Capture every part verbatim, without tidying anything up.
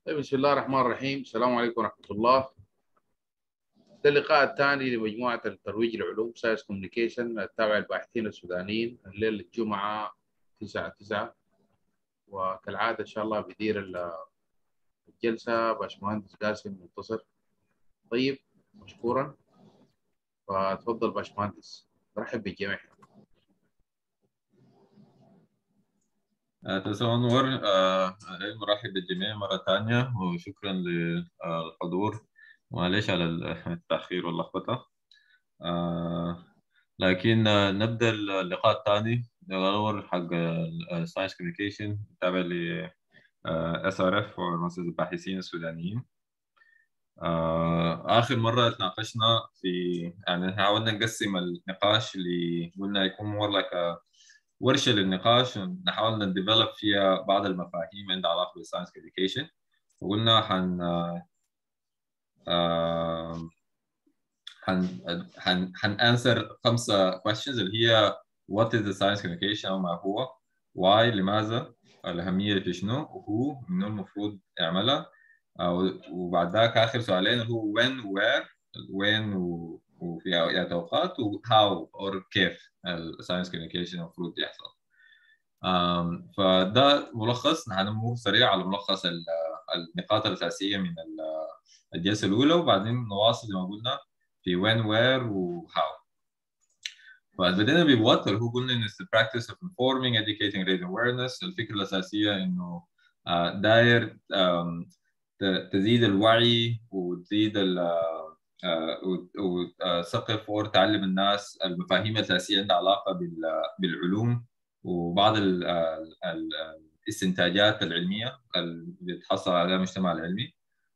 طيب، بسم الله الرحمن الرحيم. السلام عليكم ورحمة الله. ده اللقاء الثاني لمجموعة الترويج لعلوم ساينس كوميونيكيشن التابع للباحثين السودانيين الليلة الجمعة تسعة تسعة. وكالعادة إن شاء الله بيدير الجلسة باشمهندس قاسم منتصر. طيب، مشكورا. فتفضل باشمهندس، برحب بالجميع. آه، تسلم أنور. آه، مرحب بالجميع مرة ثانية وشكرا للحضور. معلش على التأخير واللخبطة. آه، لكن آه، نبدأ اللقاء الثاني الأول حق ساينس كوميونيكيشن تابع ل اس ار اف ومؤسسة الباحثين السودانيين. آه، آخر مرة تناقشنا في، يعني حاولنا نقسم النقاش اللي قلنا يكون مور لايك ورشة للنقاش، نحاول نديفلوب فيها بعض المفاهيم عندها علاقة بالساينس كوميونيكيشن. وقلنا حن آه، حن حن حن انسر خمسة questions اللي هي what is the science communication أو ما هو، why لماذا، الأهمية في شنو، وهو منو المفروض يعملها. آه، وبعد ذاك آخر سؤالين اللي هو when where، وين و- وفي أي توقعات، و how or كيف الساينس كوميونيكيشن المفروض يحصل. آم، فده ملخص، هنمر سريع على ملخص ال- النقاط الأساسية من ال- الجلسة الأولى، وبعدين نواصل زي ما قلنا في when where و how. فبدينا بوات اللي هو قلنا إن it's the practice of informing, educating, raising awareness. الفكرة الأساسية إنه آه، داير آم، ت- تزيد الوعي وتزيد ال وثقف وتعلم الناس المفاهيم الأساسية عندها علاقة بال- بالعلوم وبعض ال- ال- الاستنتاجات العلمية اللي بيتحصل عليها المجتمع العلمي.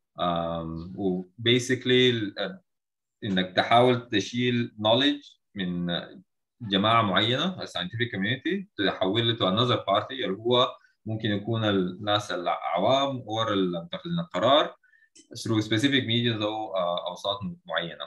وبيسكلي انك تحاول تشيل knowledge من جماعه معينه scientific community تحول to another party اللي هو ممكن يكون الناس العوام او المتخذين القرار through specific medias او آه، اوساط معينه.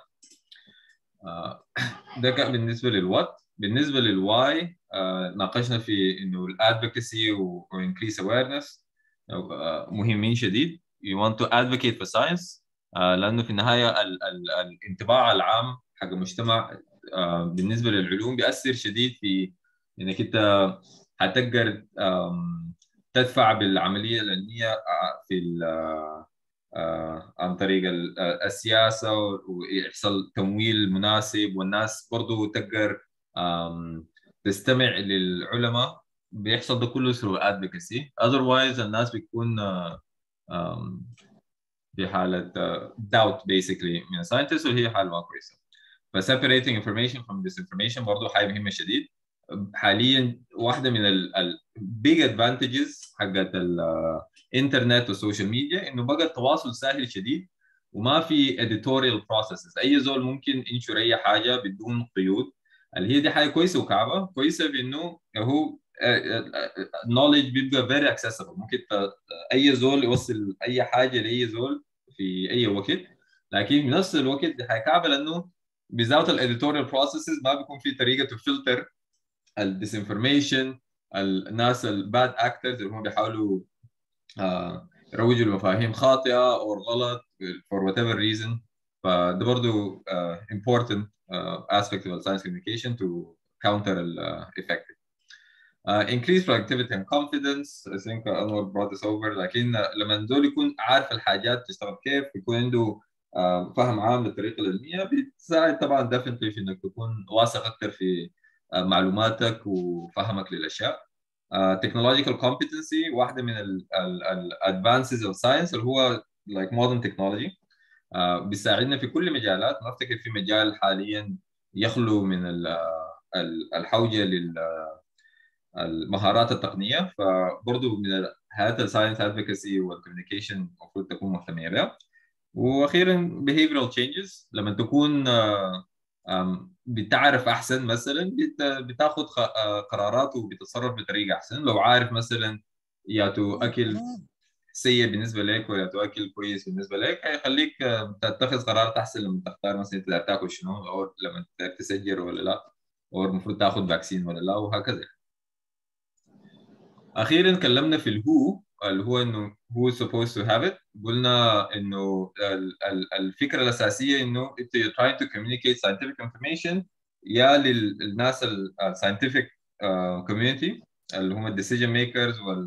آه، ده كان بالنسبه للوات. بالنسبه للواي ناقشنا في انه الادvocacy و increase awareness آه، مهمين شديد. you want to advocate for science آه، لانه في النهايه ال ال الانطباع العام حق المجتمع آه، بالنسبه للعلوم بيأثر شديد في انك انت هتقدر آم، تدفع بالعمليه العلميه آه، في ال- آه، عن طريق ال- آه، السياسة، ويحصل تمويل مناسب والناس برضو تقدر آم، تستمع للعلماء. بيحصل ده كله through advocacy. otherwise الناس بيكون آه، آم، في حالة آه، doubt basically من scientists، وهي حالة ما كويسة. ف separating information from disinformation برضو حاجة مهمة شديد. حاليا واحدة من ال ال big advantages حقت الانترنت والسوشيال ميديا انه بقى التواصل سهل شديد وما في editorial processes. اي زول ممكن ينشر اي حاجة بدون قيود، اللي هي دي حاجة كويسة وكعبة كويسة بانه هو knowledge بيبقى very accessible. ممكن ت- اي زول يوصل اي حاجة لاي زول في اي وقت. لكن في نفس الوقت دي حاجة كعبة لانه without الاديتوريال بروسيسز ما بيكون في طريقه تفلتر الديسانفورميشن، الناس الباد اكترز اللي هم بيحاولوا آه، يروجوا لمفاهيم خاطئه او غلط for whatever reason. فده برضو uh, important uh, aspect of science communication to counter the effect. Uh, increase productivity and confidence. I think Anwar brought this over. لكن لما زول يكون عارف الحاجات تشتغل كيف، يكون عنده uh, فهم عام للطريقة العلمية، بتساعد طبعا definitely في انك تكون واثق اكثر في uh, معلوماتك وفهمك للاشياء. uh, technological competency واحدة من ال ال ال advances of science اللي هو like modern technology. uh, بيساعدنا في كل مجالات. ما افتكر في مجال حاليا يخلو من ال- الحوجة لل المهارات التقنيه. فبرضه من هذا الساينس ادفوكسي والكوميونيكيشن المفروض تكون مهتميه بها. واخيرا behavioral changes. لما تكون آه، آم، بتعرف احسن مثلا بت- بتاخذ خ- آه، قرارات وبتتصرف بطريقه احسن. لو عارف مثلا يا تو اكل سيء بالنسبه لك ولا تو اكل كويس بالنسبه لك، هيخليك آه، تتخذ قرارات احسن لما تختار مثلا انت تاكل شنو، او لما تسجل ولا لا، او المفروض تاخذ فاكسين ولا لا، وهكذا. اخيرا كلمنا في الهو. اللي هو انه who is supposed to have it. قلنا انه ال- ال- الفكره الاساسيه انه انت you're trying to communicate scientific information يا للناس ال ال- scientific uh, community اللي هم ال decision makers وال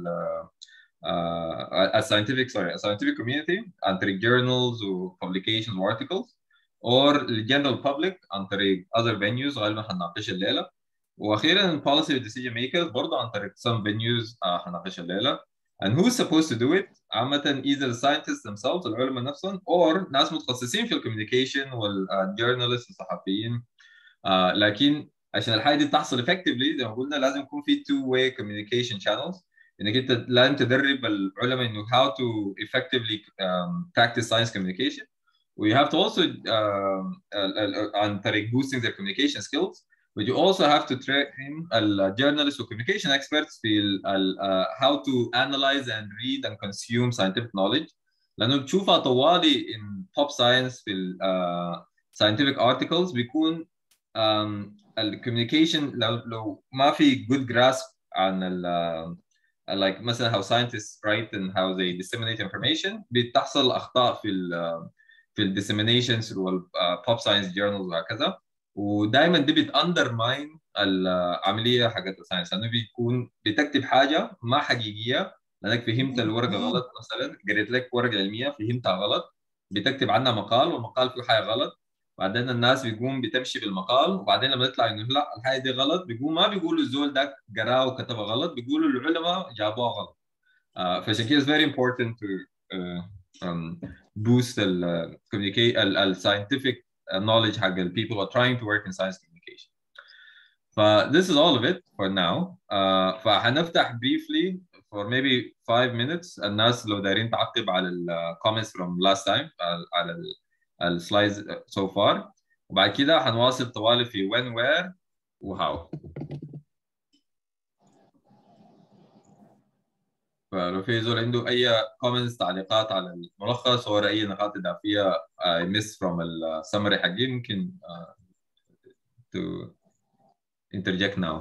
uh, a scientific sorry a scientific community عن طريق journals و publications و articles, or ال general public عن طريق other venues غالبا هنناقشها الليله. واخيرا ال policy decision makers برضه عن طريق some venues uh, هنناقشها الليله. And who's supposed to do it؟ عامة either the scientists themselves العلماء نفسهم or ناس متخصصين في الكوميونيكيشن والجورنالست والصحفيين. آه لكن عشان الحاجه دي تحصل effectively زي ما قلنا لازم يكون في two way communication channels. انك انت لازم تدرب العلماء انه how to effectively um, practice science communication. We have to also um, uh, عن طريق boosting their communication skills. But you also have to train ال journalists و communication experts في ال, ال, uh, how to analyze and read and consume scientific knowledge. لأنه بتشوفها طوالي in pop science في ال, uh, scientific articles بيكون um, الكوميونيكيشن لو لو ما في good grasp عن ال uh, like مثلا how scientists write and how they disseminate information بتحصل أخطاء في ال uh, في ال disseminations وال uh, pop science journals وهكذا. ودائما دي بتاندرماين العمليه حقت الساينس لانه بيكون بتكتب حاجه ما حقيقيه لانك فهمت الورقه غلط. مثلا قريت لك ورقه علميه فهمتها غلط بتكتب عنها مقال والمقال فيه حاجه غلط. بعدين الناس بيقوم بتمشي بالمقال وبعدين لما يطلع انه لا الحاجه دي غلط بيقوم ما بيقولوا الزول ده قراه وكتبها غلط بيقولوا العلماء جابوها غلط. uh, فعشان كده it's very important to uh, um, boost ال communicate ال ال scientific knowledge حق ال people who are trying to work in science communication. ف this is all of it for now. uh, فهنفتح briefly for maybe five minutes الناس لو دايرين تعقب على ال comments from last time على, على ال ال slides so far. وبعد كده هنواصل طوالي في when where و how. فلو في زول عنده اي comments تعليقات على الملخص او اي نقاط اضافيه I miss from السمري حقي ممكن uh, to interject now.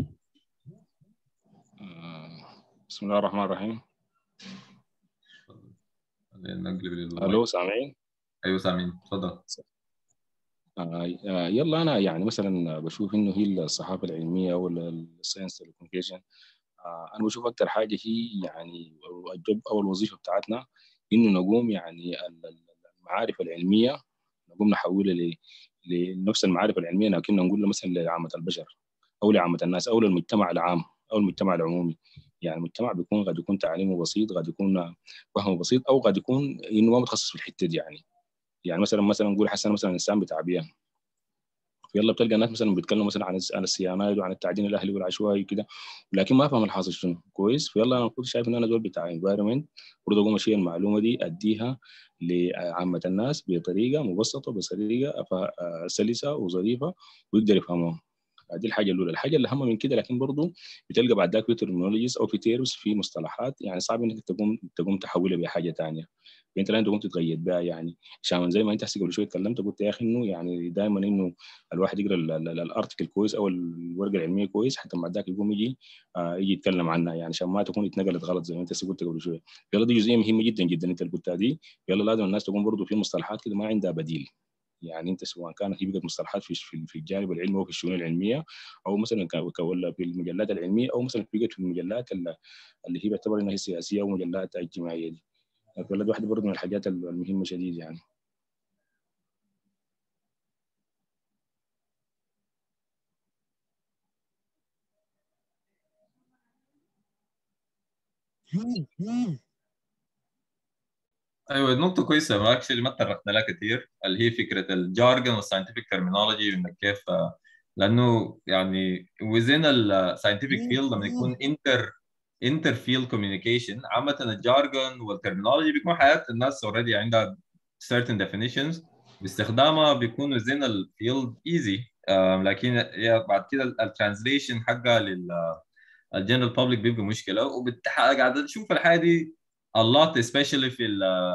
بسم الله الرحمن الرحيم. الو سامعين؟ ايوه سامعين تفضل. آه يلا انا يعني مثلا بشوف انه هي الصحافه العلميه او الساينس تليكوميونيكيشن آه انا بشوف اكثر حاجه هي يعني الجوب او الوظيفه بتاعتنا انه نقوم يعني المعارف العلميه نقوم نحولها لنفس المعارف العلميه لكن نقول مثلا لعامه البشر او لعامه الناس او للمجتمع العام او المجتمع العمومي. يعني المجتمع بيكون قد يكون تعليمه بسيط قد يكون فهمه بسيط او قد يكون انه ما متخصص في الحته دي. يعني يعني مثلا مثلا نقول حسنا مثلا انسان بتاع بيئه يلا بتلقى الناس مثلا بيتكلموا مثلا عن عن الصيانات وعن التعدين الاهلي والعشوائي وكده ولكن ما فهم الحاصل شنو كويس. فيلا انا كنت شايف ان انا دول بتاع انفايرمنت برضه اقوم اشيل المعلومه دي اديها لعامه الناس بطريقه مبسطه بطريقه سلسه وظريفه ويقدر يفهموها. دي الحاجه الاولى. الحاجه اللي اهم من كده لكن برضه بتلقى بعد ذاك في ترمينولوجيز او في تيرمز في مصطلحات يعني صعب انك تقوم تقوم تحولها بحاجه ثانيه فانت لازم تقوم تتقيد بها. يعني عشان زي ما انت قبل شويه اتكلمت قلت يا اخي انه يعني دائما انه الواحد يقرا الارتكل كويس او الورقه العلميه كويس حتى بعد ذاك يقوم يجي آه يجي يتكلم عنها يعني عشان ما تكون اتنقلت غلط زي ما انت قلت قبل شويه. يلا دي جزئيه مهمه جدا جدا انت اللي قلتها دي. يلا لازم الناس تكون برضه في مصطلحات كده ما عندها بديل. يعني انت سواء كانت هي بقت مصطلحات في في الجانب العلمي او في الشؤون العلميه او مثلا ولا في المجلات العلميه او مثلا بقت في المجلات اللي هي بعتبر انها سياسيه او مجلات اجتماعيه دي. فالولد واحده برضه من الحاجات المهمه شديد يعني. ايوه نقطة كويسة ما اكشلي ما تطرقنا لها كثير اللي هي فكرة الجارجن والساينتفك ترمينولوجي وانك كيف لانه يعني within الساينتفك فيلد لما يكون انتر انتر فيلد كوميونيكيشن عامة الجارجن والترمينولوجي بيكون حياة الناس اوريدي عندها certain definitions باستخدامها بيكون within الفيلد easy. لكن بعد كده الترانزليشن حقها لل الجنرال بابليك بيبقى مشكله وقاعد تشوف الحاجه دي a lot especially في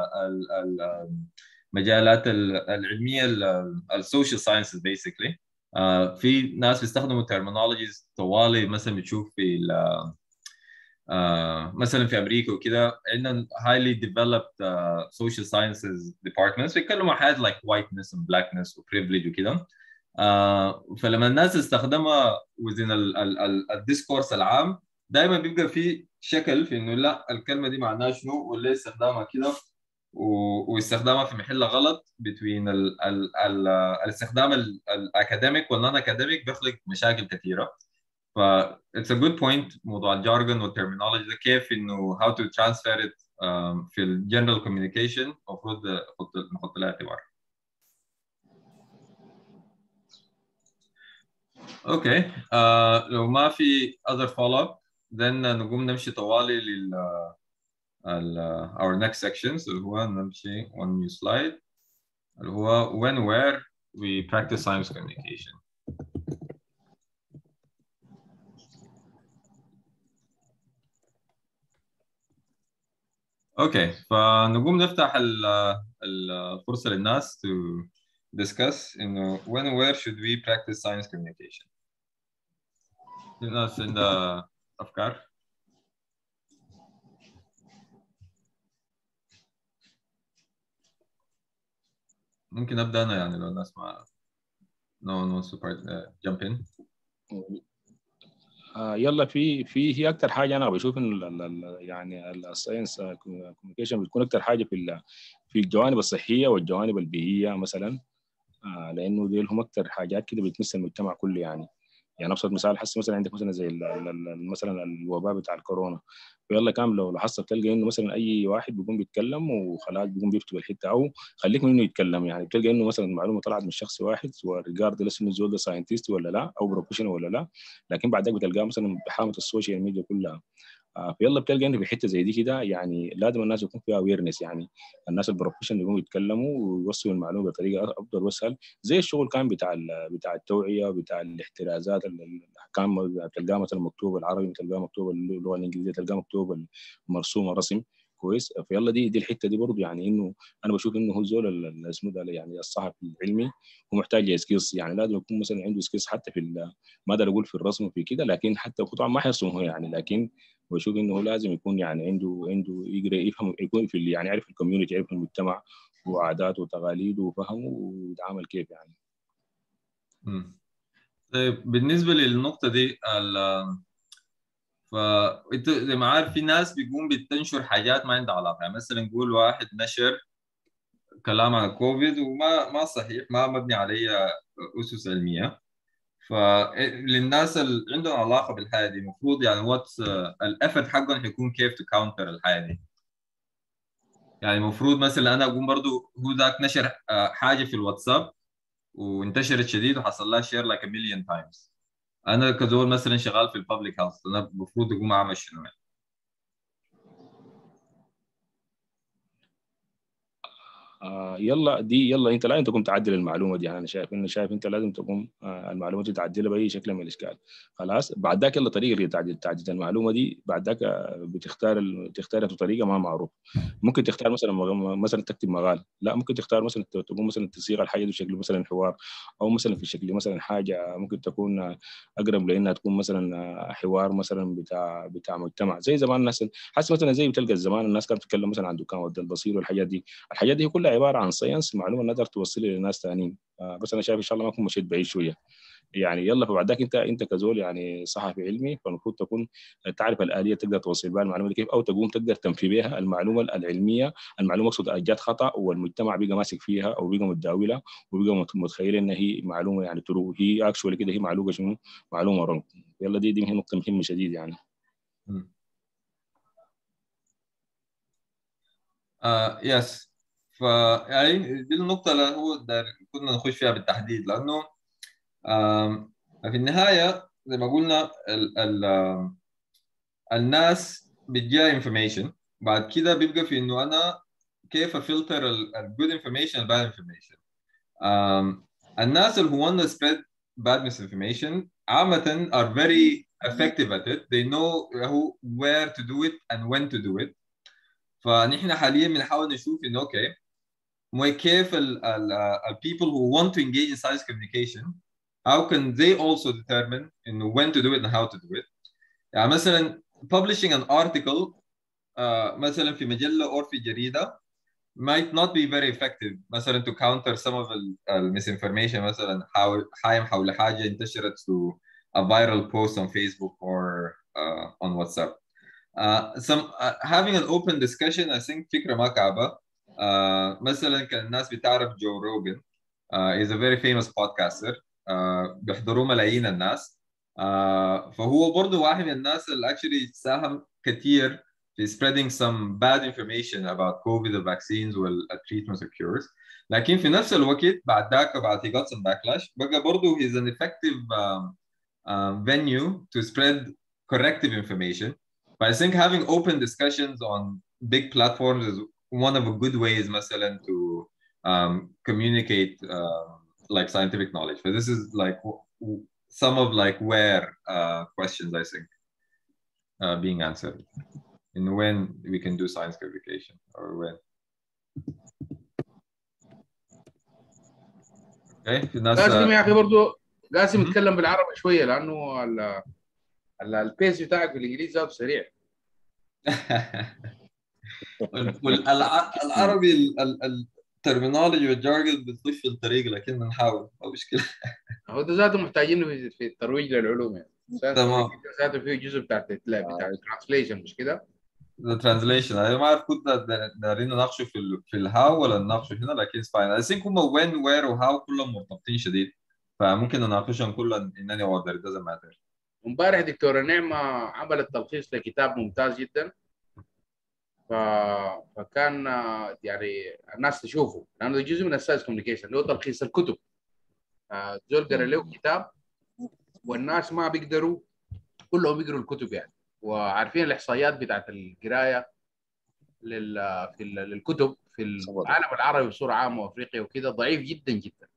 المجالات العلميه السوشيال ساينسز basically. uh, في ناس بيستخدموا terminologies طوالي مثلا بتشوف في آه مثلا في امريكا وكده عندنا highly developed uh, social sciences departments بيتكلموا عن حاجات like whiteness and blackness و privilege وكده. آه فلما الناس تستخدمها within ال ال ال الديسكورس العام دائما بيبقى في شكل في انه لا الكلمه دي معناها شنو ولا استخدامها كده واستخدامها في محل غلط between ال ال ال الاستخدام الاكاديميك والنون اكاديميك بيخلق مشاكل كثيره. ف it's a good point موضوع الجارجون والترمينولوجي ده كيف انه how to transfer it um, في ال general communication المفروض نحط نحط لها اعتبار. اوكي okay. uh, لو ما في other follow up then نقوم نمشي طوالي لل ال uh, our next sections اللي هو نمشي one new slide اللي هو when where we practice science communication. اوكي okay. فنقوم نفتح الفرصة للناس to discuss انه when where should we practice science communication. الناس عندها افكار؟ ممكن ابدا انا يعني لو الناس ما no one wants to part, uh, jump in. آه يلا في في هي اكثر حاجه انا بشوف انه يعني الساينس كوميونيكيشن بتكون اكثر حاجه في في الجوانب الصحيه والجوانب البيئيه مثلا. آه لانه دي هم اكثر حاجات كده بتمس المجتمع كله يعني. يعني ابسط مثال حس مثلا عندك مثلا زي مثلا الوباء بتاع الكورونا ويلا كام لو لاحظت بتلقى انه مثلا اي واحد بيقوم بيتكلم وخلاص بيقوم بيكتب الحته او خليك منه يتكلم يعني بتلقى انه مثلا المعلومه طلعت من شخص واحد وريجارد لس انه الزول ده ساينتست ولا لا او بروفيشنال ولا لا لكن بعدك بتلقاه مثلا بحامه السوشيال ميديا كلها. آه فيلا بتلقى انه في حته زي دي كده يعني لازم الناس يكون فيها اويرنس يعني الناس البروفيشنال يقوموا يتكلموا ويوصلوا المعلومه بطريقه افضل واسهل زي الشغل كان بتاع بتاع التوعيه بتاع الاحترازات كان تلقاه مثلا مكتوب بالعربي تلقاه مكتوب باللغه الانجليزيه تلقاه مكتوب مرسوم رسم كويس. فيلا دي دي الحته دي برضه يعني انه انا بشوف انه هو زول اسمه ده يعني الصحفي العلمي هو محتاج سكيلز يعني لازم يكون مثلا عنده سكيلز حتى في ما اقدر اقول في الرسم وفي كده لكن حتى طبعا ما حيرسم هو يعني لكن بشوف انه لازم يكون يعني عنده عنده يقرا يفهم يكون في يعني يعرف الكوميونتي يعرف المجتمع وعاداته وتقاليده وفهمه ويتعامل كيف يعني. امم طيب بالنسبه للنقطه دي فانت زي ما عارف في ناس بيقوم بتنشر حاجات ما عندها علاقه يعني مثلا نقول واحد نشر كلام عن الكوفيد وما ما صحيح ما مبني عليه اسس علميه. فللناس اللي عندهم علاقه بالحاجه دي المفروض يعني واتس الافرت حقهم حيكون كيف تكاونتر الحاجه دي. يعني المفروض مثلا انا اقوم برضو هو ذاك نشر حاجه في الواتساب وانتشرت شديد وحصل لها شير لايك ا مليون تايمز. انا كزول مثلا شغال في الببليك هيلث انا المفروض اقوم اعمل شنو يعني؟ آه يلا دي يلا انت لازم تقوم تعدل المعلومه دي يعني انا شايف انه شايف انت لازم تقوم آه المعلومه دي تعدلها باي شكل من الاشكال. خلاص بعد ذاك يلا طريقه لتعديل تعديل المعلومه دي بعد ذاك آه بتختار ال... تختارها بطريقه ما معروف. ممكن تختار مثلا مثلا تكتب مقال لا ممكن تختار مثلا تقوم مثلا تصيغ الحاجه دي بشكل مثلا حوار او مثلا في شكل مثلا حاجه ممكن تكون اقرب لانها تكون مثلا حوار مثلا بتاع بتاع مجتمع زي زمان الناس حاسس مثلا زي بتلقى زمان الناس كانت تتكلم مثلا عن دكان ود البصير والحاجات دي. الحاجات دي كلها عباره عن ساينس معلومه نقدر توصلها للناس ثانيين. آه بس انا شايف ان شاء الله ما اكون مشيت بعيد شويه يعني. يلا فبعد ذاك انت انت كزول يعني صحفي علمي فالمفروض تكون تعرف الاليه تقدر توصل بها المعلومه دي كيف او تقوم تقدر تنفي بها المعلومه العلميه المعلومه اقصد جات خطا والمجتمع بقى ماسك فيها او بقى متداولها وبقى متخيل ان هي معلومه يعني ترو هي اكشولي كده هي معلومه شنو معلومه رونج. يلا دي دي نقطه مهمه شديد يعني. آه يس فيعني دي النقطة اللي هو دار كنا نخش فيها بالتحديد لأنه آه في النهاية زي ما قلنا ال ال الناس بتجيها انفورميشن بعد كده بيبقى في إنه أنا كيف أفلتر الجود انفورميشن الباد انفورميشن. الناس اللي هو wanna spread bad misinformation عامة are very effective at it. They know where to do it and when to do it. فنحن حاليا بنحاول نشوف انه اوكي كيف ال ال ال people who want to engage in science communication how can they also determine انه when to do it and how to do it. يعني مثلا publishing an article uh, مثلا في مجلة أو في جريدة might not be very effective مثلا to counter some of the misinformation مثلا حاول حايم حول حاجة انتشرت to a viral post on Facebook or uh, on WhatsApp. Uh, some uh, having an open discussion I think فكرة ما كعبة. uh, مثلا كان الناس بتعرف جو روجن uh, is a very famous podcaster uh, بيحضروه ملايين الناس uh, فهو برضه واحد من الناس اللي actually ساهم كثير في spreading some bad information about COVID, the vaccines, well, treatments or cures. لكن في نفس الوقت بعد ذاك بعد he got some backlash بقى برضه he's an effective um, um, venue to spread corrective information. But I think having open discussions on big platforms is one of the good ways مثلا to um, communicate uh, like scientific knowledge. But this is like some of like where uh, questions I think uh, being answered. And when we can do science communication or when. Okay. في ناس قاسم يا اخي برضه قاسم يتكلم بالعربي شويه لانه ال ال البيس بتاعك بالانجليزي ذاته سريع. والعربي الترمينولوجي والجارجل بتخش في الطريق لكن بنحاول ما مشكله. هو ده ذاته محتاجين في الترويج للعلوم يعني. تمام. ذاته فيه جزء بتاع بتاع الترانسليشن مش كده؟ الترانسليشن انا ما اعرف كنت دارين نناقشه في ال في الهاو ولا نناقشه هنا لكن فاين. اي ثينك هم وين وير وهاو كلهم مرتبطين شديد فممكن نناقشهم كلهم انني اوردر it doesn't matter. امبارح دكتوره نعمه عملت تلخيص لكتاب ممتاز جدا ف... فكان يعني الناس تشوفه لانه ده جزء من الساينس كوميونيكيشن اللي هو تلخيص الكتب. زول قرا له كتاب والناس ما بيقدروا كلهم يقروا الكتب يعني وعارفين الاحصائيات بتاعت القرايه لل... في ال... للكتب في العالم العربي بصوره عامه وافريقيا وكده ضعيف جدا جدا.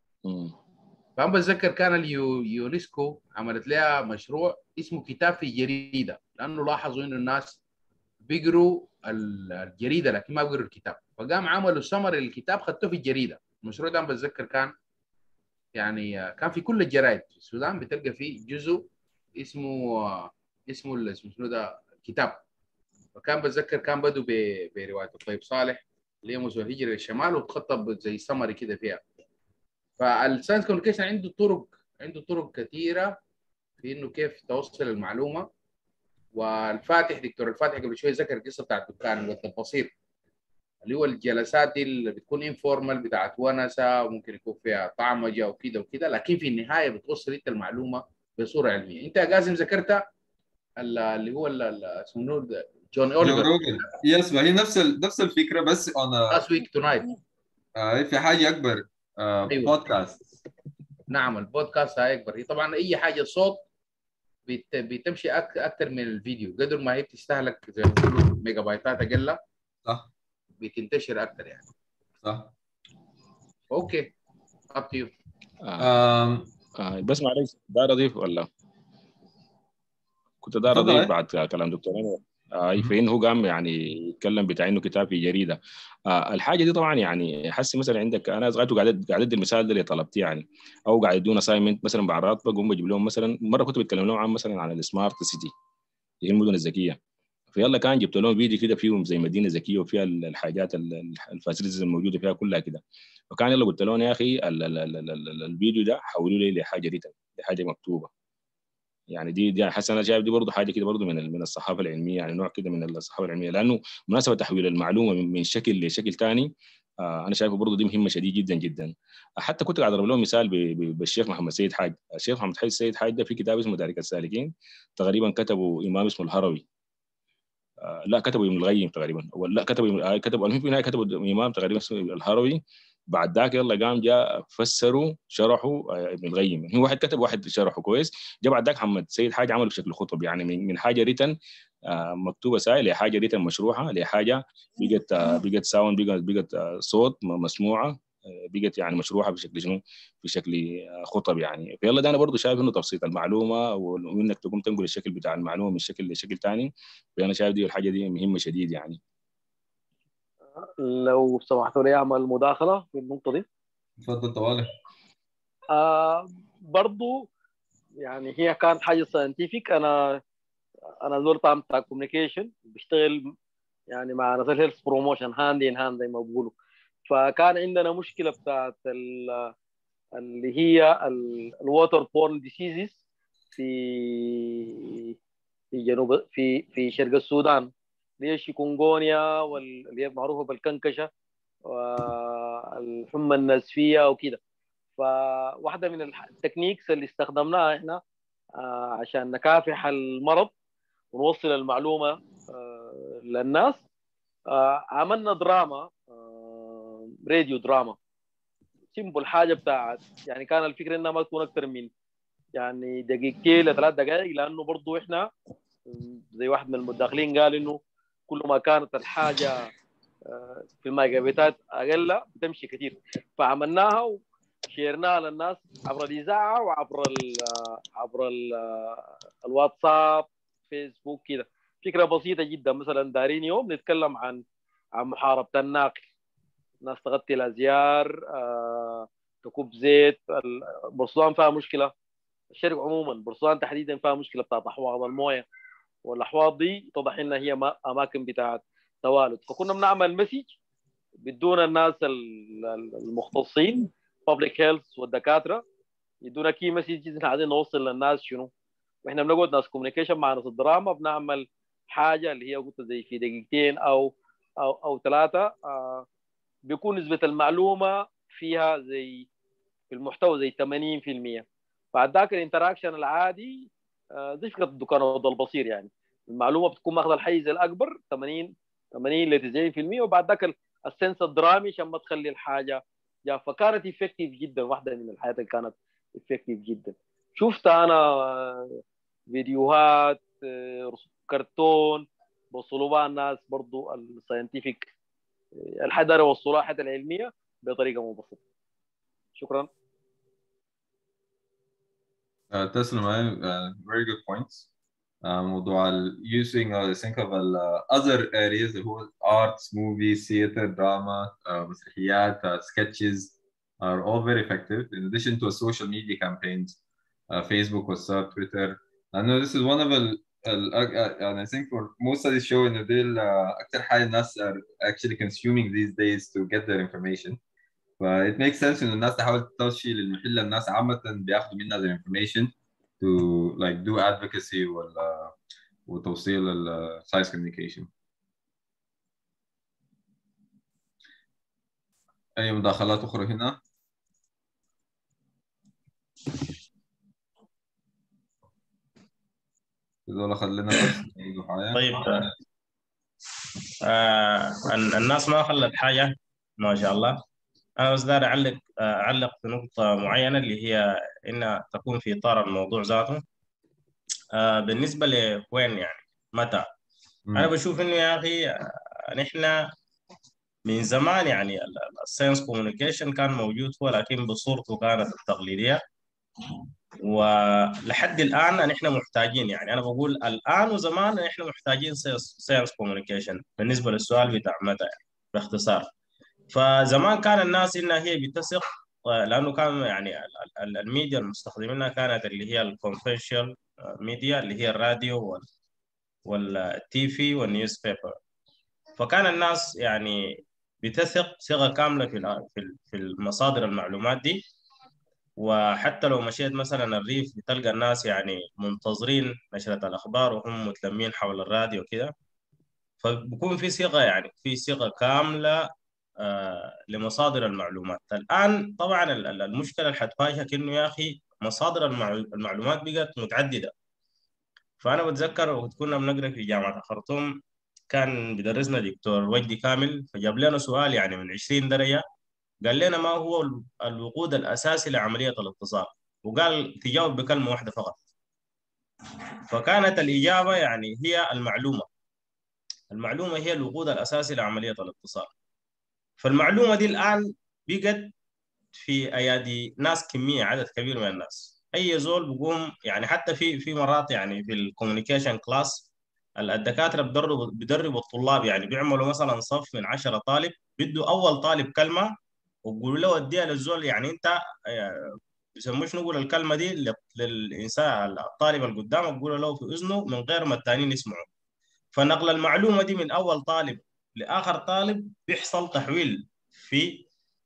فانا بتذكر كان اليونسكو عملت لها مشروع اسمه كتاب في جريده لانه لاحظوا انه الناس بيقروا الجريده لكن ما بيقروا الكتاب فقام عملوا سمر للكتاب خدته في الجريده. المشروع ده بتذكر كان يعني كان في كل الجرايد في السودان بتلقى فيه جزء اسمه اسمه اسمه شنو ده كتاب. فكان بتذكر كان بدوا بروايه الطيب صالح اللي هي موسم الهجره للشمال وتخطب زي سمري كده فيها. فالساينس كوميونيكيشن عنده طرق عنده طرق كثيره في انه كيف توصل المعلومه. والفاتح دكتور الفاتح قبل شويه ذكر القصه بتاعت الدكان الوقت البسيط اللي هو الجلسات دي اللي بتكون انفورمال بتاعت ونسه وممكن يكون فيها طعمجه وكده وكده لكن في النهايه بتوصل انت المعلومه بصوره علميه. انت يا قاسم ذكرت اللي هو اسمه جون اوليفر. يس هي نفس نفس الفكره بس انا لاست ويك تونايت في حاجه اكبر آه أيوة. بودكاست. نعم البودكاست هاي اكبر. هي طبعا اي حاجه صوت بتمشي اكثر من الفيديو قدر ما هي بتستهلك زي ما بيقولوا ميجا بايتات اقل صح بتنتشر اكثر يعني صح. اوكي اب تو يو. بس معلش داير اضيف ولا كنت داير اضيف بعد كلام دكتور اي فين هو قام يعني يتكلم بتاع انه كتاب في جريده. آه الحاجه دي طبعا يعني حسي مثلا عندك انا صغير قاعد قاعد ادي المثال ده اللي طلبتيه يعني او قاعد يدونا اساينمنت مثلا بعرض بقوم بجيب لهم مثلا مره كنت بتكلم لهم عن مثلا عن السمارت سيتي هي المدن الذكيه فيلا كان جبت لهم فيديو كده فيهم زي مدينه ذكيه وفيها الحاجات الفاسيلتيز الموجوده فيها كلها كده فكان يلا قلت لهم يا اخي الفيديو ده حولوا لي لحاجه ريتن لحاجه مكتوبه يعني دي دي حسنا انا شايف دي برضه حاجه كده برضه من من الصحافه العلميه يعني نوع كده من الصحافه العلميه لانه مناسبه تحويل المعلومه من شكل لشكل ثاني آه انا شايفه برضه دي مهمه شديد جدا جدا. حتى كنت قاعد اضرب لهم مثال بالشيخ محمد سيد حاج. الشيخ محمد سيد حاج ده في كتاب اسمه دارك السالكين تقريبا كتبه امام اسمه الهروي آه لا كتبه ابن القيم تقريبا ولا كتبه آه كتبه المهم في النهايه كتبه امام تقريبا اسمه الهروي بعد ذاك يلا قام جاء فسروا شرحوا ابن القيم هو واحد كتب واحد شرحه كويس جاء بعد ذاك محمد سيد حاجه عمله بشكل خطب يعني من من حاجه ريتن مكتوبه ساي لحاجه ريتن مشروحه لحاجه بقت بقت ساوند بقت بقت صوت مسموعه بقت يعني مشروحه بشكل شنو بشكل خطب يعني فيلا ده انا برضه شايف انه تبسيط المعلومه وانك تقوم تنقل الشكل بتاع المعلومه من شكل لشكل ثاني فانا شايف دي الحاجه دي مهمه شديد يعني. لو سمحتوا لي اعمل مداخله في النقطه دي. اتفضل طوالي. آه برضو يعني هي كانت حاجه ساينتيفيك انا انا زول بتاع بتاع كوميونيكيشن بيشتغل يعني مع ناس الهيلث بروموشن هاند ان هاند زي ما بيقولوا. فكان عندنا مشكله بتاعت ال- اللي هي الووتر بورن ديسيزز في في جنوب في في شرق السودان، اللي هي الشيكونغونيا واللي هي معروفه بالكنكشه والحمى النزفيه وكده. فواحده من التكنيكس اللي استخدمناها احنا آه، عشان نكافح المرض ونوصل المعلومه آه، للناس، آه، عملنا دراما، آه، راديو دراما سيمبل حاجه بتاعت يعني. كان الفكره انها ما تكون اكثر من يعني دقيقتين لثلاث دقائق، لانه برضو احنا زي واحد من المداخلين قال انه كل ما كانت الحاجه آه، في الميجابيتات اقل بتمشي كثير. فعملناها وشيرناها للناس عبر الاذاعه وعبر ال عبر ال الواتساب فيسبوك كده. فكره بسيطه جدا. مثلا دارين يوم نتكلم عن عن محاربه الناقل، الناس تغطي الازيار، آه، تكب زيت. برسلان فيها مشكله، الشرق عموما برسلان تحديدا فيها مشكله بتاعت احواض المويه، والاحواض دي اتضح انها هي ما- اماكن بتاعت توالد. فكنا بنعمل مسج بدون الناس ال- ال- المختصين بابليك هيلث والدكاتره يدونا كي مسج احنا عايزين نوصل للناس شنو. واحنا بنقعد ناس كوميونيكيشن مع ناس الدراما بنعمل حاجه اللي هي قلت زي في دقيقتين او او او ثلاثه، آه بيكون نسبه المعلومه فيها زي في المحتوى زي ثمانين في المية. بعد ذاك الانتراكشن العادي آه زي فكره الدكان الوضع البصير يعني، المعلومه بتكون ماخذه الحيز الاكبر ثمانين ثمانين ل تسعين في المية، وبعد ذاك السنس الدرامي عشان ما تخلي الحاجه جا. فكانت افكتيف جدا، واحده من الحاجات اللي كانت افكتيف جدا. شفت انا آه، فيديوهات، آه، رسوم كرتون بوصلوا بها الناس برضو الساينتفك الحدر والصلاح حتى العلميه بطريقه مبسطه. شكرا. Uh, تسلم علي. uh, very good points. uh, موضوع ال using uh, think of ال uh, other areas اللي هو arts, movies, theater, drama, uh, مسرحيات, uh, sketches are all very effective in addition to social media campaigns, uh, Facebook, WhatsApp, Twitter. I know this is one of ال ال uh, and I think for most of the show إنه دي ال, uh, أكتر حاجة الناس are actually consuming these days to get their information. ف it makes sense إن الناس تحاول توصي للمحل الناس عامة بياخدوا منها the information to like do advocacy ولا وتوصيل ال science communication. أي مداخلات أخرى هنا؟ إذا أخذ لنا بس طيب آه الناس ما خلت حاجة ما شاء الله. أنا بس داير أعلق أعلق في نقطة معينة اللي هي إن تكون في إطار الموضوع ذاته. آه بالنسبة لوين يعني متى، أنا بشوف إنه يا أخي آه نحن من زمان يعني الساينس كوميونيكيشن كان موجود، ولكن بصورته كانت التقليدية، ولحد الآن نحن محتاجين يعني أنا بقول الآن وزمان نحن محتاجين ساينس كوميونيكيشن. بالنسبة للسؤال بتاع متى يعني باختصار، فزمان كان الناس إنها هي بتثق لأنه كان يعني الميديا المستخدمينها كانت اللي هي الكونفشنال ميديا اللي هي الراديو والتي في والنيوز بيبر. فكان الناس يعني بتثق ثقة كاملة في في المصادر المعلومات دي. وحتى لو مشيت مثلا الريف بتلقى الناس يعني منتظرين نشرة الأخبار وهم متلمين حول الراديو كده. فبكون في ثقة يعني في ثقة كاملة آه لمصادر المعلومات. الآن طبعا المشكلة اللي حتواجهك إنه يا أخي مصادر المعلومات بقت متعددة. فأنا بتذكر كنا بنقرأ في جامعة الخرطوم كان بدرسنا دكتور وجدي كامل، فجاب لنا سؤال يعني من عشرين درجة، قال لنا ما هو الوقود الأساسي لعملية الاتصال، وقال تجاوب بكلمة واحدة فقط. فكانت الإجابة يعني هي المعلومة. المعلومة هي الوقود الأساسي لعملية الاتصال. فالمعلومة دي الآن بقت في أيادي ناس كمية عدد كبير من الناس. أي زول بقوم يعني حتى في في مرات يعني في الكوميونيكيشن كلاس الدكاترة بدربوا بدربوا الطلاب يعني بيعملوا مثلا صف من عشرة طالب، بدوا أول طالب كلمة وقولوا له اديها للزول يعني انت بيسموش نقول الكلمه دي لل- للانسان الطالب اللي قدامك، تقول له في اذنه من غير ما الثانيين يسمعوا. فنقل المعلومه دي من اول طالب لاخر طالب بيحصل تحويل في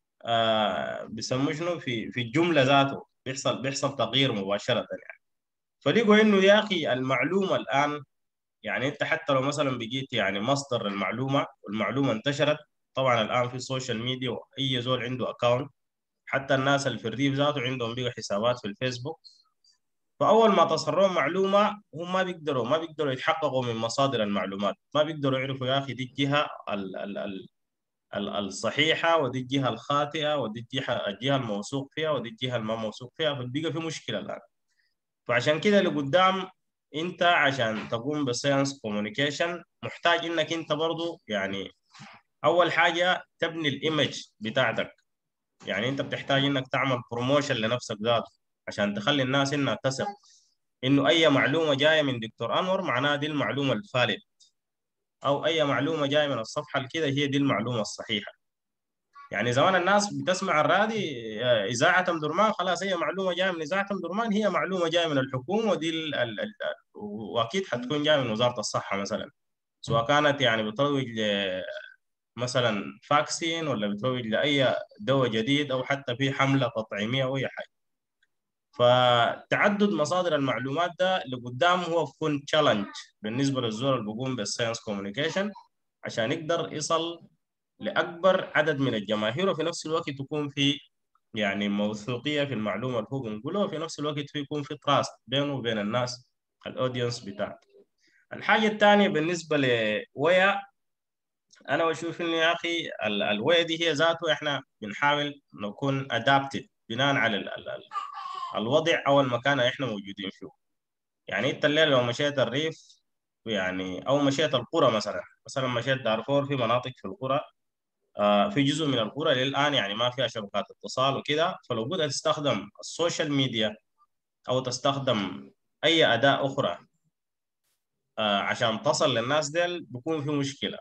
آه بيسموه شنو في في الجمله ذاته، بيحصل بيحصل تغيير مباشره يعني. فلقوا انه يا اخي المعلومه الان، يعني انت حتى لو مثلا بقيت يعني مصدر المعلومه والمعلومه انتشرت، طبعا الان في السوشيال ميديا واي زول عنده اكونت، حتى الناس اللي في الريف ذاته عندهم بقى حسابات في الفيسبوك. فاول ما تصرهم معلومه هم ما بيقدروا ما بيقدروا يتحققوا من مصادر المعلومات، ما بيقدروا يعرفوا يا اخي دي الجهه ال- ال- ال- ال- الصحيحه ودي الجهه الخاطئه ودي الجهه الجهه الموثوق فيها ودي الجهه الما موثوق فيها، فبقى في مشكله الان. فعشان كده لقدام انت عشان تقوم بساينس كوميونيكيشن محتاج انك انت برضو يعني اول حاجه تبني الايمج بتاعتك. يعني انت بتحتاج انك تعمل بروموشن لنفسك ذاته عشان تخلي الناس انها تثق انه اي معلومه جايه من دكتور انور معناها دي المعلومه الفاليد، او اي معلومه جايه من الصفحه الكده هي دي المعلومه الصحيحه. يعني زمان الناس بتسمع الرادي آه، اذاعه ام درمان، خلاص هي معلومه جايه من اذاعه ام درمان، هي معلومه جايه من الحكومه، ودي ال ال ال واكيد حتكون جايه من وزاره الصحه مثلا، سواء كانت يعني بتروج ل- مثلا فاكسين ولا بتروج لاي دواء جديد او حتى في حمله تطعيميه او اي حاجه. فتعدد مصادر المعلومات ده لقدام هو بيكون تشالنج بالنسبه للزول اللي بيقوم بالساينس كوميونيكيشن، عشان يقدر يصل لاكبر عدد من الجماهير، وفي نفس الوقت تكون في يعني موثوقيه في المعلومه اللي هو بنقولها، وفي نفس الوقت في يكون في تراست بينه وبين الناس الاودينس بتاعته. الحاجه الثانيه بالنسبه لويا، انا بشوف انه يا اخي ال- الويا دي هي ذاته احنا بنحاول نكون ادابتد بناء على ال ال ال الوضع او المكان اللي احنا موجودين فيه. يعني انت الليل لو مشيت الريف يعني او مشيت القرى، مثلا مثلا مشيت دارفور، في مناطق في القرى آه، في جزء من القرى للآن يعني ما فيها شبكات اتصال وكده، فلو بدأت تستخدم السوشيال ميديا أو تستخدم أي أداة أخرى آه، عشان تصل للناس ديل بيكون في مشكلة.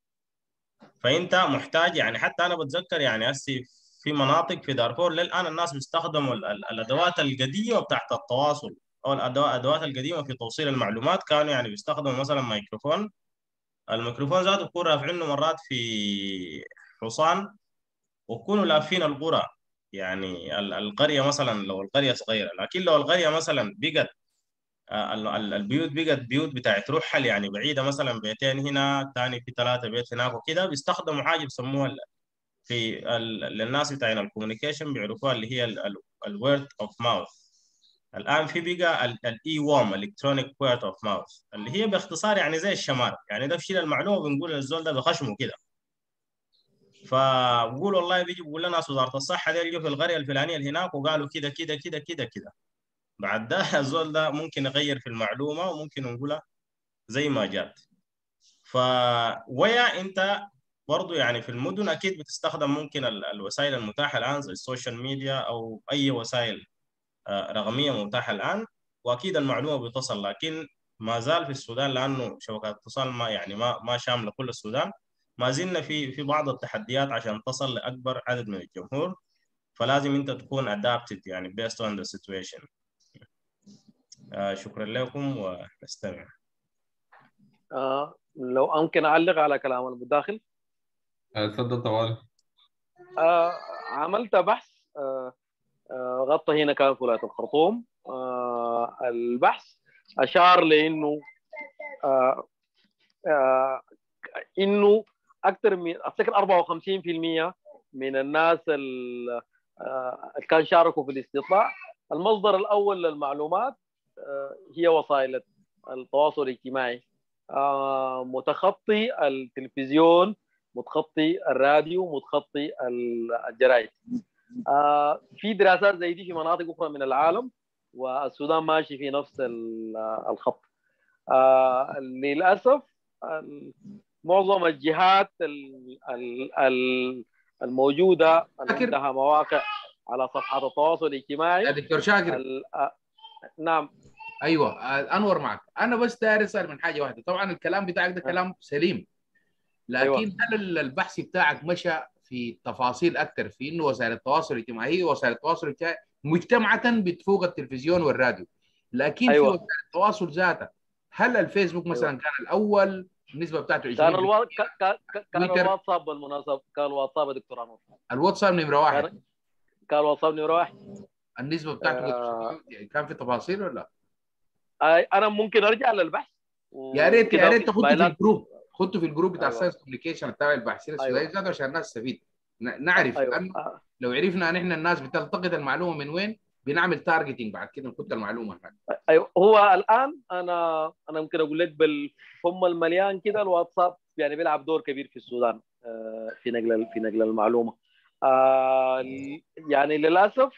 فأنت محتاج يعني، حتى أنا بتذكر يعني هسي في مناطق في دارفور للآن الناس بيستخدموا ال- ال- الأدوات القديمة بتاعت التواصل أو الأدوات الأدوات القديمة في توصيل المعلومات. كانوا يعني بيستخدموا مثلا ميكروفون، الميكروفون ذاته بيكون رافعينه مرات في حصان وكونوا لافين القرى. يعني ال- القرية مثلا لو القرية صغيرة، لكن لو القرية مثلا بقت آه، ال- ال- البيوت بقت بيوت بتاعت رحل يعني بعيدة، مثلا بيتين هنا تاني في ثلاثة بيت هناك وكده، بيستخدموا حاجة بيسموها ال- في ال- للناس بتاعين الكوميونيكيشن بيعرفوها اللي هي الورد اوف ماوث. الآن في بقى الاي وام الكترونيك وورد اوف ماوث، اللي هي باختصار يعني زي الشمال، يعني ده بشيل المعلومة بنقول للزول ده بخشمه كده. فبقول والله بيجي بيقول لنا وزاره الصحه دي يجوا في القريه الفلانيه اللي هناك وقالوا كده كده كده كده كده، بعد ده الزول ده ممكن يغير في المعلومه وممكن نقولها زي ما جات. ف ويا انت برضو يعني في المدن اكيد بتستخدم ممكن ال- الوسائل المتاحه الان زي السوشيال ميديا او اي وسائل آه، رقميه متاحه الان، واكيد المعلومه بتصل. لكن ما زال في السودان لانه شبكات الاتصال ما يعني ما ما شامله كل السودان، ما زلنا في في بعض التحديات عشان تصل لاكبر عدد من الجمهور. فلازم انت تكون adapted يعني based on the situation. آه شكرا لكم ونستمع. آه لو أمكن أعلق على كلام المداخل. اتفضل طوال. آه عملت بحث آه آه غطى هنا كان في ولاية الخرطوم. آه البحث أشار لأنه آه آه إنه أكثر من أفتكر أربعة وخمسين بالمئة من الناس اللي آه كان شاركوا في الاستطلاع المصدر الأول للمعلومات آه هي وسائل التواصل الاجتماعي، آه متخطي التلفزيون، متخطي الراديو، متخطي الجرائد. آه في دراسات زي دي في مناطق اخرى من العالم، والسودان ماشي في نفس الخط. آه للاسف معظم الجهات الموجوده اللي عندها مواقع على صفحات التواصل الاجتماعي. يا دكتور شاكر. آه نعم. ايوه انور معك. انا بس داير اسال من حاجه واحده. طبعا الكلام بتاعك ده كلام سليم، لكن أيوة. هل البحث بتاعك مشى في تفاصيل اكثر في انه وسائل التواصل الاجتماعي وسائل التواصل الاجتماعي مجتمعة بتفوق التلفزيون والراديو. لكن أيوة. في وسائل التواصل ذاتها، هل الفيسبوك مثلا أيوة. كان الاول النسبه بتاعته كان عشرين بالمية؟ الوا... ك... ك... كان تويتر. الواتساب بالمناسبه، كان الواتساب يا دكتور انور، الواتساب نمره واحد. كان كان الواتساب نمره واحد. النسبه بتاعته قد آه... يعني كان في تفاصيل ولا؟ آه... انا ممكن ارجع للبحث يا ريت يا ريت تخطوا في إسماعيلات. الجروب، خطوا في الجروب بتاع أيوة. الساينس كوميونيكيشن التابع للباحثين أيوة. السودانيين ذاته عشان الناس تستفيد، ن- نعرف. أيوة. لانه آه. لو عرفنا ان احنا الناس بتلتقط المعلومه من وين، بنعمل تارجتنج بعد كده نحط المعلومه هناك. ايوه. هو الان انا انا ممكن اقول لك بالفم المليان كده الواتساب يعني بيلعب دور كبير في السودان في نقل في نقل المعلومه. يعني للاسف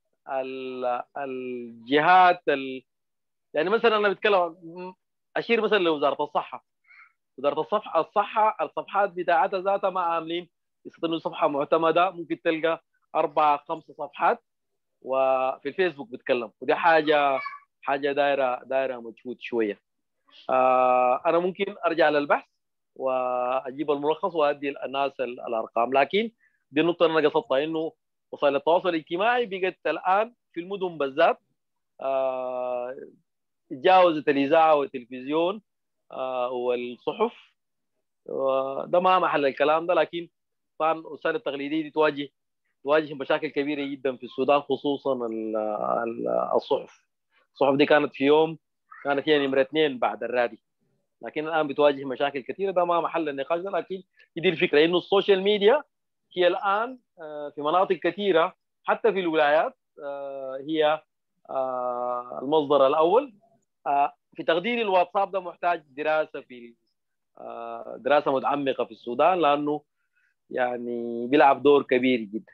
الجهات ال... يعني مثلا انا بتكلم اشير مثلا لوزاره الصحه. وزاره الصحه الصحه الصفحات بتاعتها ذاتها ما عاملين يستخدموا صفحه معتمده، ممكن تلقى اربع خمس صفحات وفي الفيسبوك بتكلم، ودي حاجه حاجه دايره دايره مجهود شويه. آه انا ممكن ارجع للبحث واجيب الملخص وادي الناس الارقام، لكن دي النقطه اللي انا قصدتها، انه وسائل التواصل الاجتماعي بقت الان في المدن بالذات آه تجاوزت الاذاعه والتلفزيون آه والصحف. ده ما محل الكلام ده، لكن طبعا الوسائل التقليديه دي تواجه تواجه مشاكل كبيره جدا في السودان، خصوصا الصحف. الصحف دي كانت في يوم كانت هي نمره اثنين بعد الرادي، لكن الان بتواجه مشاكل كثيره. ده ما محل النقاش ده، لكن دي الفكره، انه السوشيال ميديا هي الان في مناطق كثيره حتى في الولايات هي المصدر الاول. في تقدير الواتساب ده محتاج دراسه في دراسه متعمقه في السودان، لانه يعني بيلعب دور كبير جدا.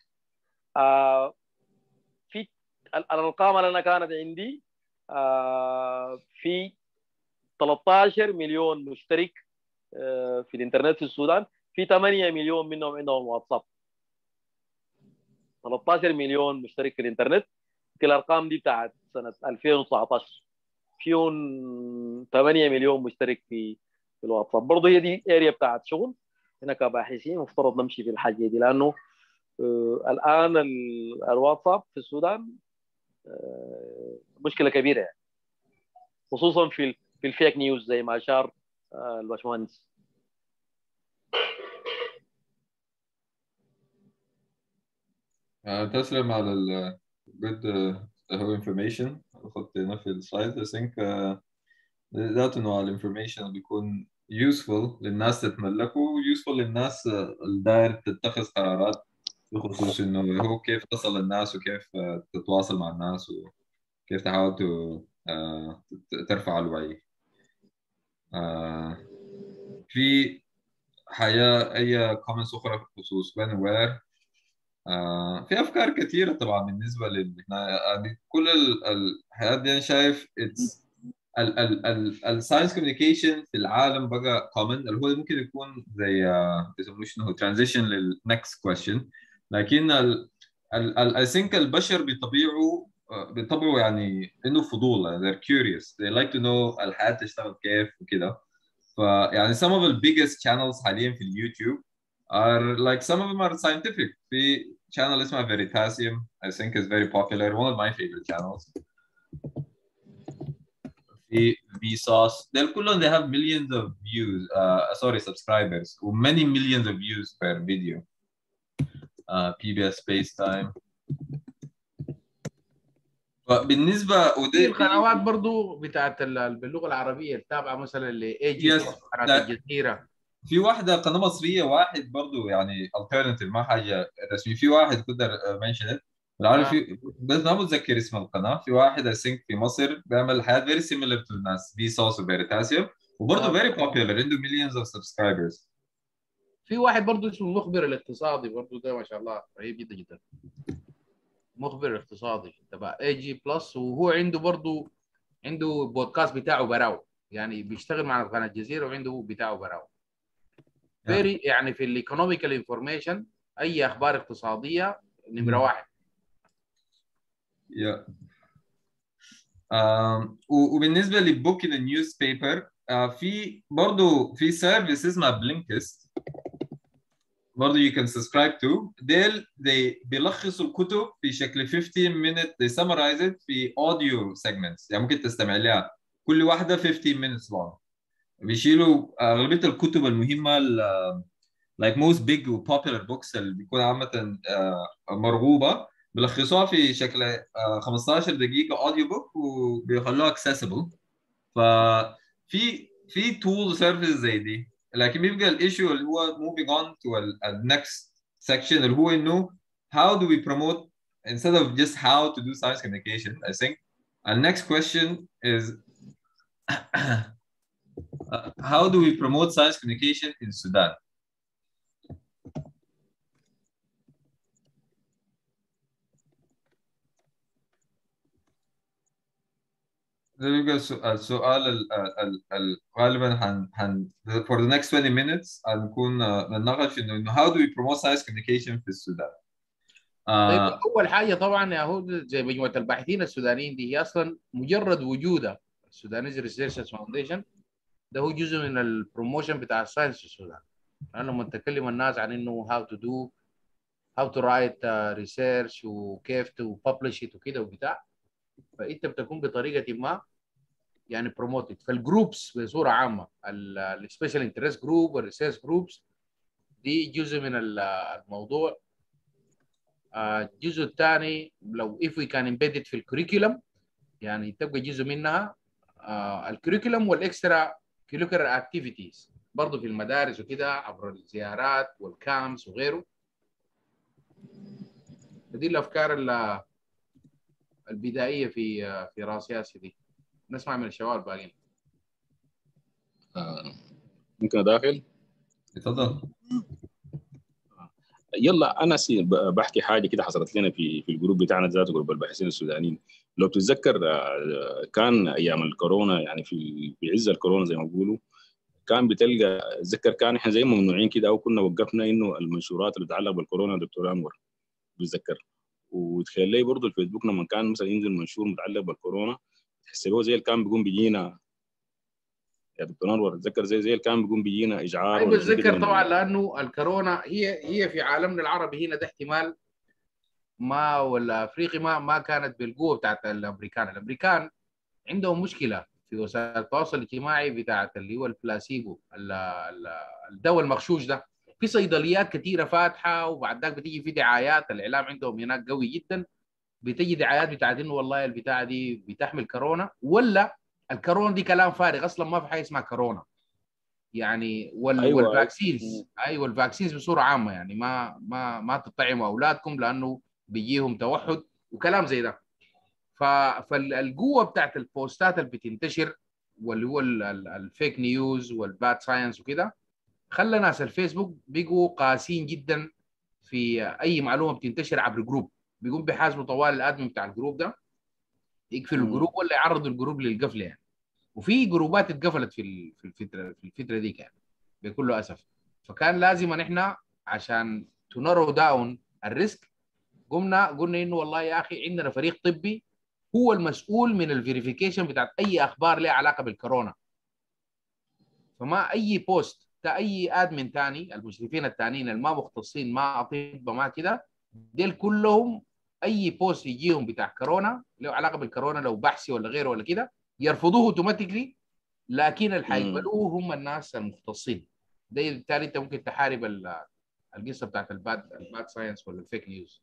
في الارقام اللي انا كانت عندي في ثلاثة عشر مليون مشترك في الانترنت في السودان، في ثمانية مليون منهم عندهم واتساب. ثلاثة عشر مليون مشترك في الانترنت، في الارقام دي بتاعت سنه ألفين وتسعة عشر، فيهم ثمانية مليون مشترك في في الواتساب. برضه هي دي اريا بتاعت شغل هنا كباحثين، مفترض نمشي في الحاجه دي، لانه آه الان الواتساب في السودان آه مشكله كبيره يعني، خصوصا في في الفيك نيوز زي ما اشار آه الباشمهندس. آه، تسلم على ال good uh, whole information خدتنا في السلايد. I think uh, ذات انه الانفورميشن بيكون useful للناس تتملكه و useful للناس الداير تتخذ قرارات بخصوص انه هو كيف تصل للناس وكيف تتواصل مع الناس وكيف تحاول ترفع الوعي. في حياة أي comments أخرى بخصوص when where؟ في أفكار كثيرة طبعا بالنسبة لل يعني كل الحياة دي أنا شايف it's ال ال ال الساينس كوميونيكيشن في العالم بقى كومن، اللي هو ممكن يكون زي بيسموه شنو ترانزيشن للنكست كويستشن. لكن ال ال ال I think البشر بطبيعه بطبعه يعني انه فضول، they're curious, they like to know الحياة تشتغل كيف وكده. فيعني some of the biggest channels حاليا في اليوتيوب are like some of them are scientific. في channel اسمها Veritasium I think is very popular, one of my favorite channels. في Vsauce, they're كلهم they have millions of views, uh, sorry subscribers و many millions of views per video. uh, P B S Spacetime. فبالنسبة ودي القنوات برضو بتاعت باللغة العربية التابعة مثلا ل إيه جي قناة الجزيرة. في واحدة قناة مصرية واحد برضو يعني alternative ما حاجة رسمي، في واحد كنت mention it بالعربي في بس ما بتذكر اسم القناة. في واحد اسينك في مصر بيعمل حياة very similar to الناس Vsauce و Veritasium وبرضه very popular عنده millions of subscribers. في واحد برضه اسمه المخبر الاقتصادي برضه ده ما شاء الله رهيب جدا جدا. مخبر اقتصادي تبع اي جي بلس، وهو عنده برضه عنده بودكاست بتاعه براو، يعني بيشتغل مع قناة الجزيرة وعنده بتاعه براو. فيري يعني في الايكونوميكال انفورميشن اي اخبار اقتصادية نمرة واحد. Yeah. um, وبالنسبه للبوك ان النيوز بيبر في برضه في سيرفيس اسمها بلينكست. برضه you can subscribe to. ديل they بيلخصوا الكتب في شكل fifteen minute they summarize it في audio segments، يعني ممكن تستمع لها كل واحدة fifteen minutes long. بيشيلوا أغلبية الكتب المهمة like most big و popular books اللي بيكون عامة مرغوبة بيلخصوها في شكل خمستاشر دقيقة audio book وبيخلوها accessible. ففي في tool services زي دي، لكن بيبقى الايشو اللي هو moving on to the next section اللي هو انه how do we promote instead of just how to do science communication. I think the next question is how do we promote science communication in Sudan. ده بيبقى السؤال غالبا هن هن for the next twenty minutes هنكون نناقش انه how do we promote science communication في السودان. طيب اول حاجه طبعا يا هود زي مجموعه الباحثين السودانيين دي هي اصلا مجرد وجودها السودانيز ريسيرش فاونديشن ده هو جزء من البروموشن بتاع الساينس في السودان. لانه لما تكلم الناس عن انه how to do how to write uh, research وكيف to publish it وكده وبتاع، فانت بتكون بطريقه ما يعني بروموتد. فالجروبس بصوره عامه السبيشال انترست جروب والريسيرش جروبس دي جزء من الموضوع. الجزء الثاني لو if we can embed it في الكوريكولم يعني تبقى جزء منها الكوريكولم والاكسترا كوريكولر اكتيفيتيز برضه في المدارس وكده عبر الزيارات والكامس وغيره. دي الافكار البدائيه في في راس ياسي دي. نسمع من الشباب الباقيين. آه. ممكن اداخل؟ تفضل. يلا انا بحكي حاجه كده حصلت لنا في في الجروب بتاعنا ذاته، جروب الباحثين السودانيين. لو تتذكر كان ايام الكورونا يعني في في عز الكورونا زي ما بيقولوا، كان بتلقى اتذكر كان احنا زي ممنوعين كده او كنا وقفنا انه المنشورات اللي بتتعلق بالكورونا دكتور انور بتذكر. وتخيل لي برضه الفيسبوك لما كان مثلا ينزل منشور متعلق بالكورونا تحسبوه زي اللي كان بيقوم بيجينا يا دكتور انور، اتذكر زي زي اللي كان بيقوم بيجينا اجعار. ايوه بتذكر طبعا، لانه الكورونا هي هي في عالمنا العربي هنا ده احتمال ما ولا افريقي ما ما كانت بالقوه بتاعت الامريكان. الامريكان عندهم مشكله في وسائل التواصل الاجتماعي بتاعت اللي هو البلاسيبو الدواء المغشوش ده. في صيدليات كثيره فاتحه وبعد ذاك بتيجي في دعايات، الاعلام عندهم هناك قوي جدا، بتيجي دعايات بتاعت انه والله البتاعه دي بتحمل كورونا، ولا الكورونا دي كلام فارغ اصلا ما في حاجه اسمها كورونا يعني. وال أيوة والفاكسينز ايوه الفاكسينز بصوره عامه يعني ما ما ما تطعموا اولادكم لانه بيجيهم توحد وكلام زي ده. فالقوه بتاعت البوستات اللي بتنتشر واللي هو الفيك نيوز والباد ساينس وكده خلى ناس الفيسبوك بيجوا قاسيين جدا في اي معلومه بتنتشر عبر جروب. بيقوم بيحاسبوا طوال الادمن بتاع الجروب ده، يقفلوا الجروب ولا يعرضوا الجروب للقفله يعني. وفي جروبات اتقفلت في في الفتره في الفتره ديك يعني بكل اسف. فكان لازم ان احنا عشان تنرو داون الريسك قمنا قلنا انه والله يا اخي عندنا فريق طبي هو المسؤول من الفيريفيكيشن بتاعت اي اخبار لها علاقه بالكورونا. فما اي بوست تا اي ادمن ثاني المشرفين الثانيين اللي ما مختصين ما اطباء ما كده ديل كلهم اي بوست يجيهم بتاع كورونا له علاقه بالكورونا لو بحثي ولا غيره ولا كده يرفضوه اوتوماتيكلي، لكن اللي حيقبلوه هم الناس المختصين. ده بالتالي انت ممكن تحارب القصه بتاعت الباد الباد ساينس ولا الفيك نيوز.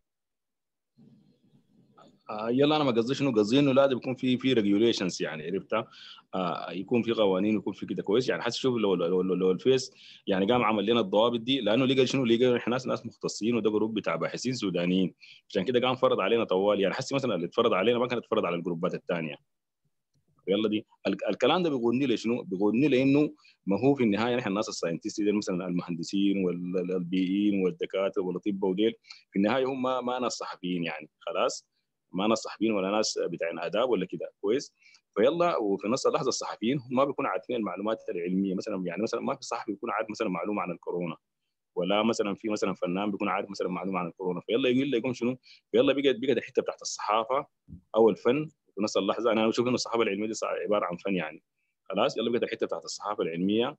آه يلا انا ما قصديش انه قصدي انه لازم يكون في في ريجوليشنز يعني عرفتها، آه يكون في قوانين ويكون في كده كويس يعني. حاسس شوف لو لو, لو, لو الفيس يعني قام عمل لنا الضوابط دي، لانه لقى شنو لقى احنا ناس ناس مختصين وده جروب بتاع باحثين سودانيين، عشان كده قام فرض علينا طوال يعني. حاسس مثلا اللي اتفرض علينا ما كان اتفرض على الجروبات الثانيه. يلا دي الكلام ده بيقولني لي شنو؟ بيقولني لي انه ما هو في النهايه نحن الناس الساينتست دي مثلا المهندسين والبيئيين والدكاتره والاطباء وديل في النهايه هم ما, ما ناس صحفيين يعني، خلاص ما ناس صحفيين ولا ناس بتاعين اداب ولا كده كويس. فيلا وفي نفس اللحظه الصحفيين هم ما بيكونوا عارفين المعلومات العلميه مثلا يعني. مثلا ما في صحفي بيكون عارف مثلا معلومه عن الكورونا، ولا مثلا في مثلا فنان بيكون عارف مثلا معلومه عن الكورونا. فيلا يقول لي يقوم شنو؟ فيلا بقت بقت الحته بتاعت الصحافه او الفن في نفس اللحظه. انا بشوف انه الصحافه العلميه دي عباره عن فن يعني، خلاص يلا بقت الحته بتاعت الصحافه العلميه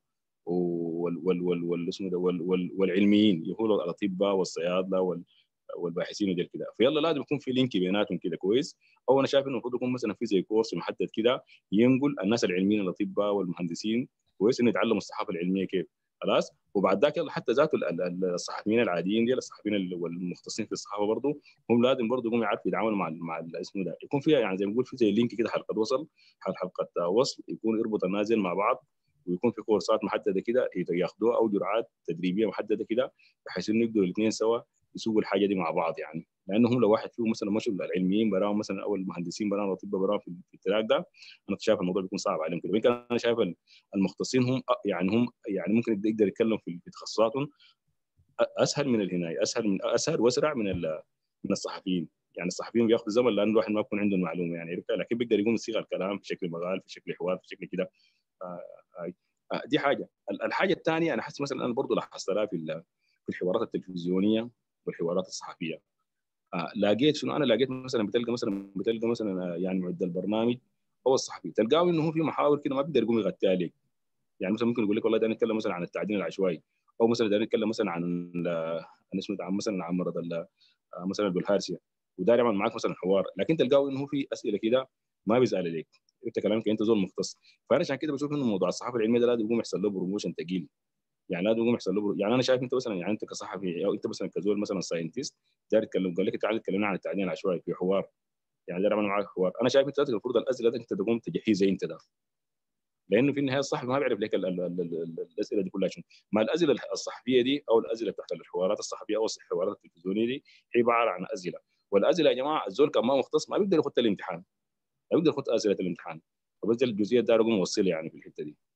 وال وال وال وال اسمه ده وال وال والعلميين هو الاطباء والصيادله وال والباحثين وديل كده. فيلا لازم يكون في لينك بيناتهم كده كويس. او انا شايف انه المفروض يكون مثلا في زي كورس محدد كده ينقل الناس العلميين الاطباء والمهندسين كويس انه يتعلموا الصحافه العلميه كيف خلاص. وبعد ذاك يلا حتى ذاته الصحفيين العاديين دي الصحفيين والمختصين في الصحافه برضه هم لازم برضه يقوموا يعرفوا يتعاملوا مع مع اسمه ده، يكون فيها يعني زي ما نقول في زي لينك كده حلقه وصل حلقه وصل يكون يربط الناس مع بعض، ويكون في كورسات محدده كده ياخذوها او جرعات تدريبيه محدده كده بحيث انه يقدروا الاثنين سوا يسوقوا الحاجه دي مع بعض يعني. لانهم لو واحد فيهم مثلا مشوا العلميين براهم مثلا او المهندسين براهم الاطباء براهم في التراك ده انا شايف الموضوع بيكون صعب عليهم كده. ويمكن انا شايف المختصين هم يعني هم يعني ممكن يقدر يتكلم في تخصصاتهم اسهل من الهنايه، اسهل من اسهل واسرع من من الصحفيين. يعني الصحفيين بياخذوا زمن لان الواحد ما بيكون عنده المعلومه يعني، لكن بيقدر يقوم يصيغ الكلام في شكل مقال في شكل حوار في شكل كده. آه آه دي حاجه. الحاجه الثانيه انا حاسس مثلا انا برضه لاحظت لها في في الحوارات التلفزيونيه والحوارات الصحفيه. آه لقيت شنو انا لقيت مثلا بتلقى مثلا بتلقى مثلا يعني معد البرنامج او الصحفي تلقاه انه هو في محاور كده ما بيقدر يقوم يغطيها عليك. يعني مثلا ممكن يقول لك والله ده نتكلم مثلا عن التعدين العشوائي، او مثلا ده نتكلم مثلا عن عن اسمه عن مثلا عن مرض مثلا البلهارسيا وده يعمل معاك مثلا حوار، لكن تلقاه انه هو في اسئله كده ما بيسال عليك انت كلامك انت زول مختص. فانا عشان كده بشوف انه موضوع الصحافه العلميه ده لازم يقوم يحصل له بروموشن ثقيل. يعني لازم يقوم يحصل له يعني انا شايف انت مثلا يعني انت كصحفي او انت مثلا كزول مثلا ساينتست داير تتكلم قال لك تعالى تكلمنا عن التعدين العشوائي في حوار، يعني ده يعمل معاك حوار. انا شايف انت المفروض الاسئله انت تقوم تجهزها انت ده، لانه في النهايه الصحفي ما بيعرف لك ال ال ال ال الاسئله دي كلها شنو. ما الاسئله الصحفيه دي او الاسئله بتاعت الحوارات الصحفيه او الحوارات التلفزيونيه دي هي عباره عن اسئله، والاسئله يا جماعه الزول كان ما مختص ما بيقدر يخط الامتحان، ما بيقدر يخط اسئله الامتحان. فبس الجزئيه دي اقوم اوصلها يعني في الحته دي.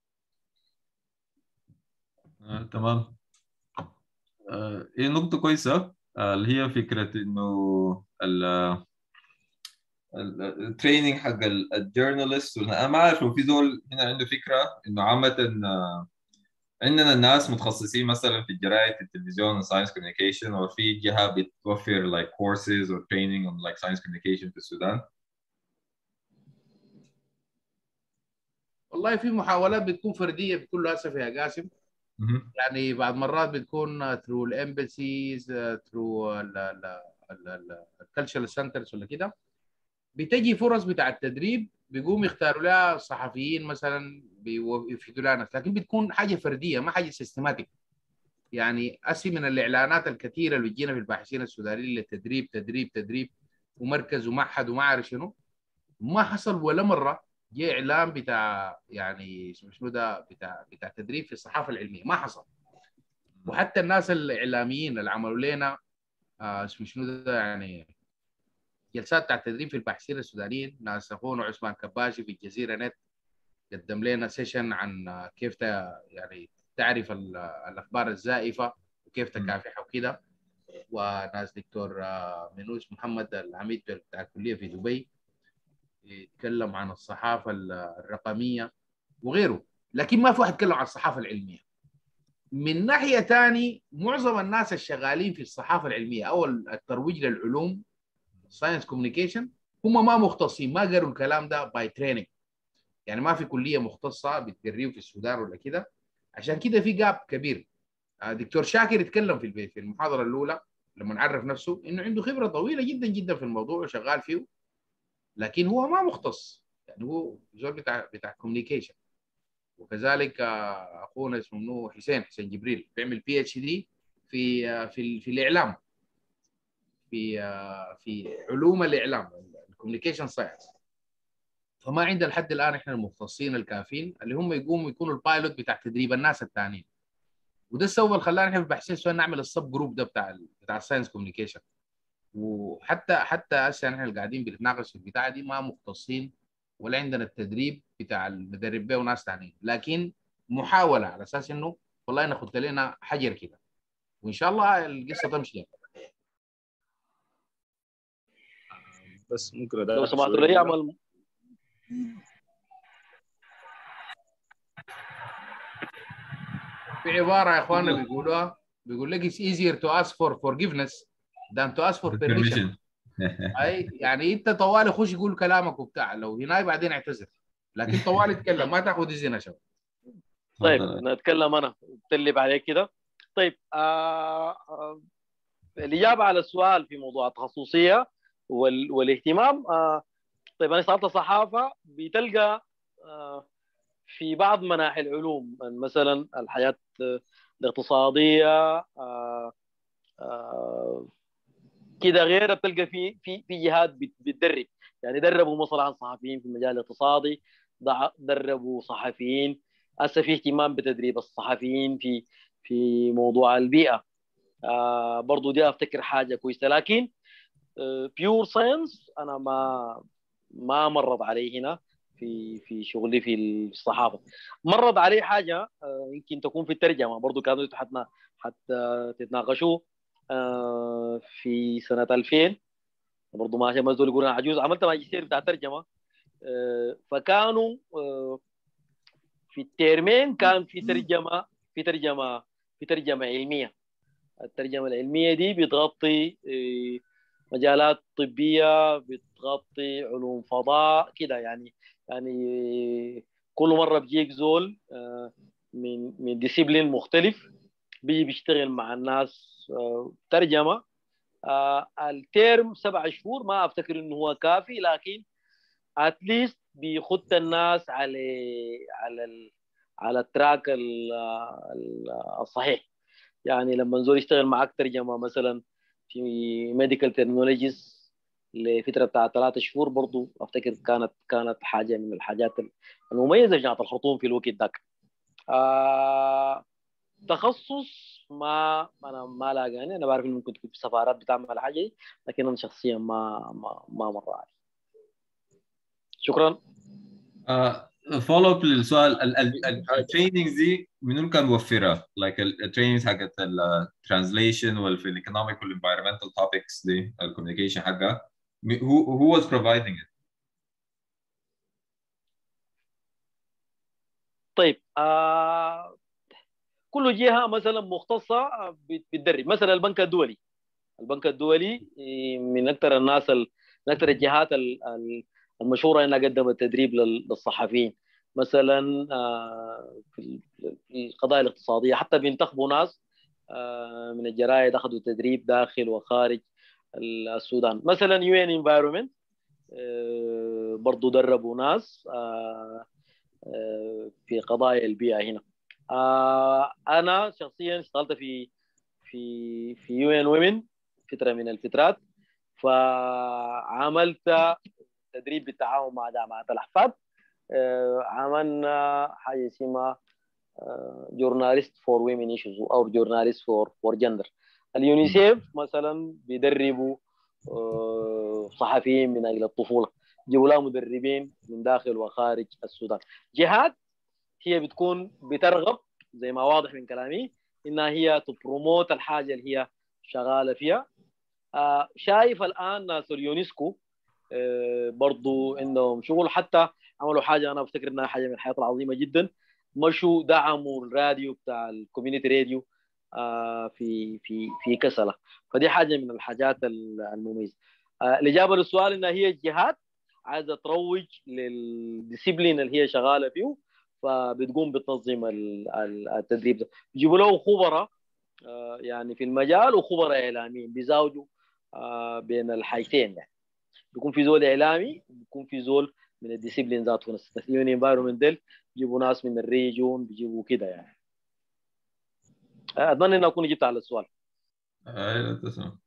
آه، تمام. آه، هي نقطة كويسة آه، اللي هي فكرة إنه التريننج حق الجورنالست. انا ما اعرف لو في زول هنا عنده فكره انه عامه عندنا الناس متخصصين مثلا في الجرايد التلفزيون ساينس كوميونيكيشن، او في جهه بتوفر like courses or training on like science communication في السودان. والله في محاولات بتكون فرديه بكل اسف يا قاسم. يعني بعض مرات بتكون ثرو الامباسيز ثرو الكالتشرال سنترز ولا كده، بتجي فرص بتاع التدريب بيقوم يختاروا لها صحفيين مثلا بيفيدوا لها ناس، لكن بتكون حاجه فرديه ما حاجه سيستماتيك. يعني اسي من الاعلانات الكثيره اللي بتجينا في الباحثين السودانيين للتدريب تدريب تدريب ومركز ومعهد وما عارف شنو، ما حصل ولا مره جاء اعلان بتاع يعني شنو ده بتاع بتاع تدريب في الصحافه العلميه، ما حصل. وحتى الناس الاعلاميين اللي عملوا لنا آه شنو ده يعني جلسات بتاع التدريب في الباحثين السودانيين، ناس اخونا عثمان كباشي في الجزيره نت قدم لنا سيشن عن كيف يعني تعرف الاخبار الزائفه وكيف تكافحها وكده. وناس دكتور منوس محمد العميد بتاع الكليه في دبي يتكلم عن الصحافه الرقميه وغيره، لكن ما في واحد يتكلم عن الصحافه العلميه. من ناحيه ثاني معظم الناس الشغالين في الصحافه العلميه او الترويج للعلوم ساينس كوميونيكيشن هم ما مختصين، ما قروا الكلام ده باي تريننج. يعني ما في كليه مختصه بتقريه في السودان ولا كده، عشان كده في جاب كبير. دكتور شاكر يتكلم في البيت في المحاضره الاولى لما عرف نفسه انه عنده خبره طويله جدا جدا في الموضوع وشغال فيه، لكن هو ما مختص، يعني هو زول بتاع بتاع كوميونيكيشن. وكذلك اخونا اسمه منو حسين حسين جبريل بيعمل بي اتش دي في في في الاعلام، في في علوم الاعلام الكوميونيكيشن ساينس. فما عندنا لحد الان احنا المختصين الكافيين اللي هم يقوموا يكونوا البايلوت بتاع تدريب الناس الثانيين. وده السبب اللي خلانا احنا في الباحثين سواء نعمل السب جروب ده بتاع بتاع الساينس كوميونيكيشن. وحتى حتى هسه احنا اللي قاعدين بنتناقش في البتاعه دي ما مختصين ولا عندنا التدريب بتاع المدرب به وناس ثانيين، لكن محاوله على اساس انه والله ناخذ لنا حجر كده وان شاء الله القصه تمشي. بس ممكن لو سمحتوا لي اعمل في عباره يا اخواننا بيقولوها، بيقول لك it's easier to ask for forgiveness than to ask for permission. اي يعني انت طوالي خش يقول كلامك وبتاع، لو هناي بعدين اعتذر، لكن طوالي اتكلم ما تاخذ اذن يا شباب. طيب نتكلم انا تقلب عليك كده. طيب آه آه الاجابه على السؤال في موضوع التخصصيه وال... والاهتمام. آه طيب انا اشتغلت صحافه، بتلقى آه في بعض مناحي العلوم مثلا الحياه الاقتصاديه آه آه كده غيرها، بتلقى في في في جهات بتدرب، يعني دربوا مثلا صحفيين في المجال الاقتصادي، دربوا صحفيين. هسه في اهتمام بتدريب الصحفيين في في موضوع البيئه. آه برضو دي افتكر حاجه كويسه، لكن بيور آه ساينس انا ما ما مرت علي هنا في في شغلي في الصحافه. مرت علي حاجه آه يمكن تكون في الترجمه، برضو كانوا حتى حتى تتناقشوا آه في سنه ألفين، برضو ما ما زول يقول انا عجوز، عملت ماجستير بتاع ترجمه. آه فكانوا آه في الترمين كان في ترجمه في ترجمه في ترجمه علميه. الترجمه العلميه دي بتغطي آه مجالات طبيه، بتغطي علوم فضاء كده، يعني يعني كل مره بيجيك زول آه من من ديسيبلين مختلف، بيجي بيشتغل مع الناس آه ترجمه. آه الترم سبع شهور ما افتكر انه هو كافي، لكن اتليست بيخط الناس على على ال على التراك ال ال الصحيح. يعني لما نزول يشتغل معك ترجمه مثلا في ميديكال ترمينولوجيز لفتره بتاع ثلاثة شهور، برضو افتكر كانت كانت حاجه من الحاجات المميزه في جامعه الخرطوم في الوقت ذاك. آه تخصص ما انا ما لاقاني، انا بعرف انه ممكن تكون في سفارات بتعمل حاجه دي، لكن انا شخصيا ما ما ما مر علي. شكرا. فولو اب للسؤال، التريننجز دي منو كان موفرها؟ لايك التريننجز حقت الترانزليشن وفي الايكونوميك والانفايرمنتال توبكس دي، الكوميونيكيشن حقها، who who was providing it؟ طيب آه كل جهه مثلا مختصه بتدرب، مثلا البنك الدولي. البنك الدولي من اكثر الناس ال... من اكثر الجهات المشهوره انها قدمت تدريب للصحفيين. مثلا في القضايا الاقتصاديه حتى بينتخبوا ناس من الجرائد اخذوا تدريب داخل وخارج السودان. مثلا يو ان انفايرمنت برضه دربوا ناس في قضايا البيئه هنا. انا شخصيا اشتغلت في في في يو ان ويمن فتره من الفترات، فعملت تدريب بالتعاون مع جامعه الاحفاد. عملنا حاجه اسمها جورناليست فور ويمن ايشوز او جورناليست فور فور جندر. اليونيسيف مثلا بيدربوا صحفيين من اجل الطفوله، جيبوا لها مدربين من داخل وخارج السودان. جهات هي بتكون بترغب زي ما واضح من كلامي انها هي تبروموت الحاجه اللي هي شغاله فيها. آه شايف الان ناس اليونسكو آه برضو عندهم شغل، حتى عملوا حاجه انا بفتكر انها حاجه من الحاجات العظيمه جدا، مشوا دعموا الراديو بتاع الكوميونتي راديو آه في في في كسله. فدي حاجه من الحاجات المميزه. آه الاجابه للسؤال انها هي الجهات عايزه تروج للديسيبلين اللي هي شغاله فيه، فبتقوم بتنظيم التدريب ده. بيجيبوا له خبراء يعني في المجال وخبراء اعلاميين بيزاوجوا بين الحاجتين، يعني بيكون في زول اعلامي وبيكون في زول من الديسيبلين ذاته نفسه. اليون انفايرمنت ديل بيجيبوا ناس من الريجون، بيجيبوا كده يعني. اتمنى ان اكون جبت على السؤال. ايوه تسلم.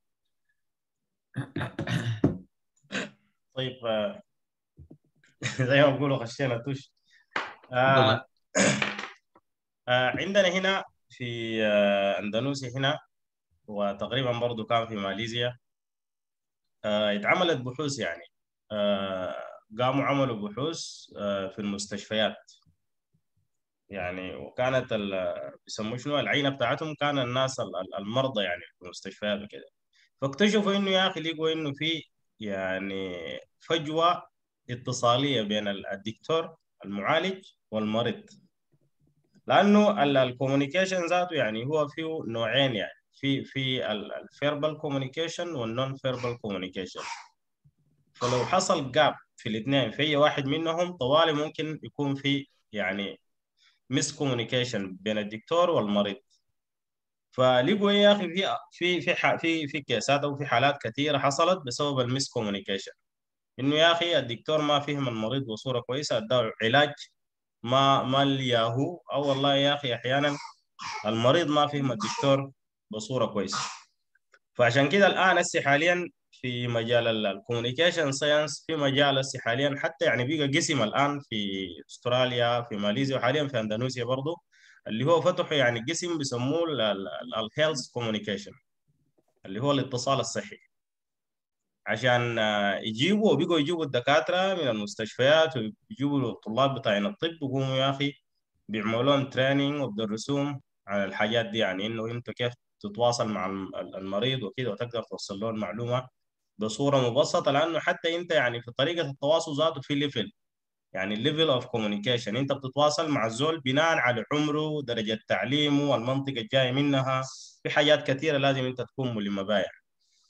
طيب زي ما بقولوا خشينا توش. آه آه عندنا هنا في آه اندونيسيا هنا، وتقريبا برضو كان في ماليزيا، آه اتعملت بحوث يعني آه قاموا عملوا بحوث آه في المستشفيات يعني، وكانت بيسموه شنو العينه بتاعتهم كان الناس المرضى يعني في المستشفيات وكده. فاكتشفوا انه يا اخي لقوا انه في يعني فجوه اتصاليه بين الدكتور المعالج والمريض، لانه الكوميونيكيشن ذاته يعني هو فيه نوعين، يعني في في الفيربال كوميونيكيشن والنون فيربال كوميونيكيشن. فلو حصل جاب في الاثنين في اي واحد منهم طوالي ممكن يكون في يعني ميس كوميونيكيشن بين الدكتور والمريض. فلقوا يا اخي في في في ح- في في كيسات او في حالات كثيره حصلت بسبب الميس كوميونيكيشن، انه يا اخي الدكتور ما فهم المريض بصوره كويسه، اداه علاج ما ما الياهو، او والله يا اخي احيانا المريض ما فهم الدكتور بصوره كويسه. فعشان كده الان هسه حاليا في مجال الكوميونيكيشن ساينس، في مجال هسه حاليا حتى يعني بقى قسم الان في استراليا، في ماليزيا، وحاليا في اندونيسيا برضه، اللي هو فتحوا يعني قسم بيسموه الهيلث كوميونيكيشن، اللي هو الاتصال الصحي، عشان آه، يجيبوا وبقوا يجيبوا الدكاتره من المستشفيات ويجيبوا الطلاب بتاعين الطب، يقوموا يا اخي بيعملوا لهم تريننج وبدرسوهم على الحاجات دي، يعني انه انت كيف تتواصل مع الم- المريض وكده، وتقدر توصل له المعلومه بصوره مبسطه، لانه حتى انت يعني في طريقه التواصل ذاته في ليفل، يعني الليفل اوف كوميونيكيشن، انت بتتواصل مع الزول بناء على عمره، درجه تعليمه، المنطقه الجاي منها، في حاجات كثيره لازم انت تكون ملم بها يعني.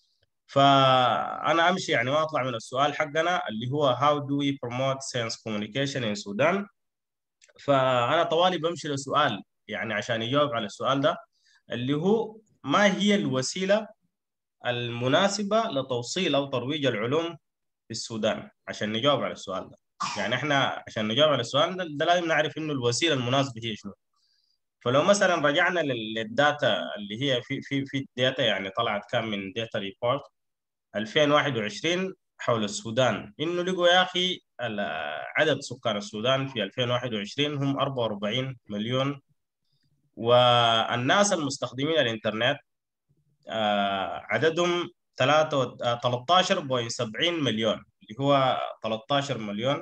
فانا امشي يعني ما اطلع من السؤال حقنا اللي هو how do we promote science communication in Sudan. فانا طوالي بمشي لسؤال يعني عشان يجاوب على السؤال ده، اللي هو ما هي الوسيله المناسبه لتوصيل او ترويج العلوم في السودان، عشان نجاوب على السؤال ده. يعني احنا عشان نجاوب على السؤال ده, ده لازم نعرف انه الوسيله المناسبه هي شنو. فلو مثلا رجعنا لل- للداتا اللي هي في في في داتا يعني طلعت كان من داتا ريبورت ألفين وواحد وعشرين حول السودان، انه لقوا يا اخي ال- عدد سكان السودان في ألفين وواحد وعشرين هم أربعة وأربعين مليون، والناس المستخدمين الانترنت آه، عددهم ثلاثة عشر فاصلة سبعين مليون، اللي هو ثلاثة عشر مليون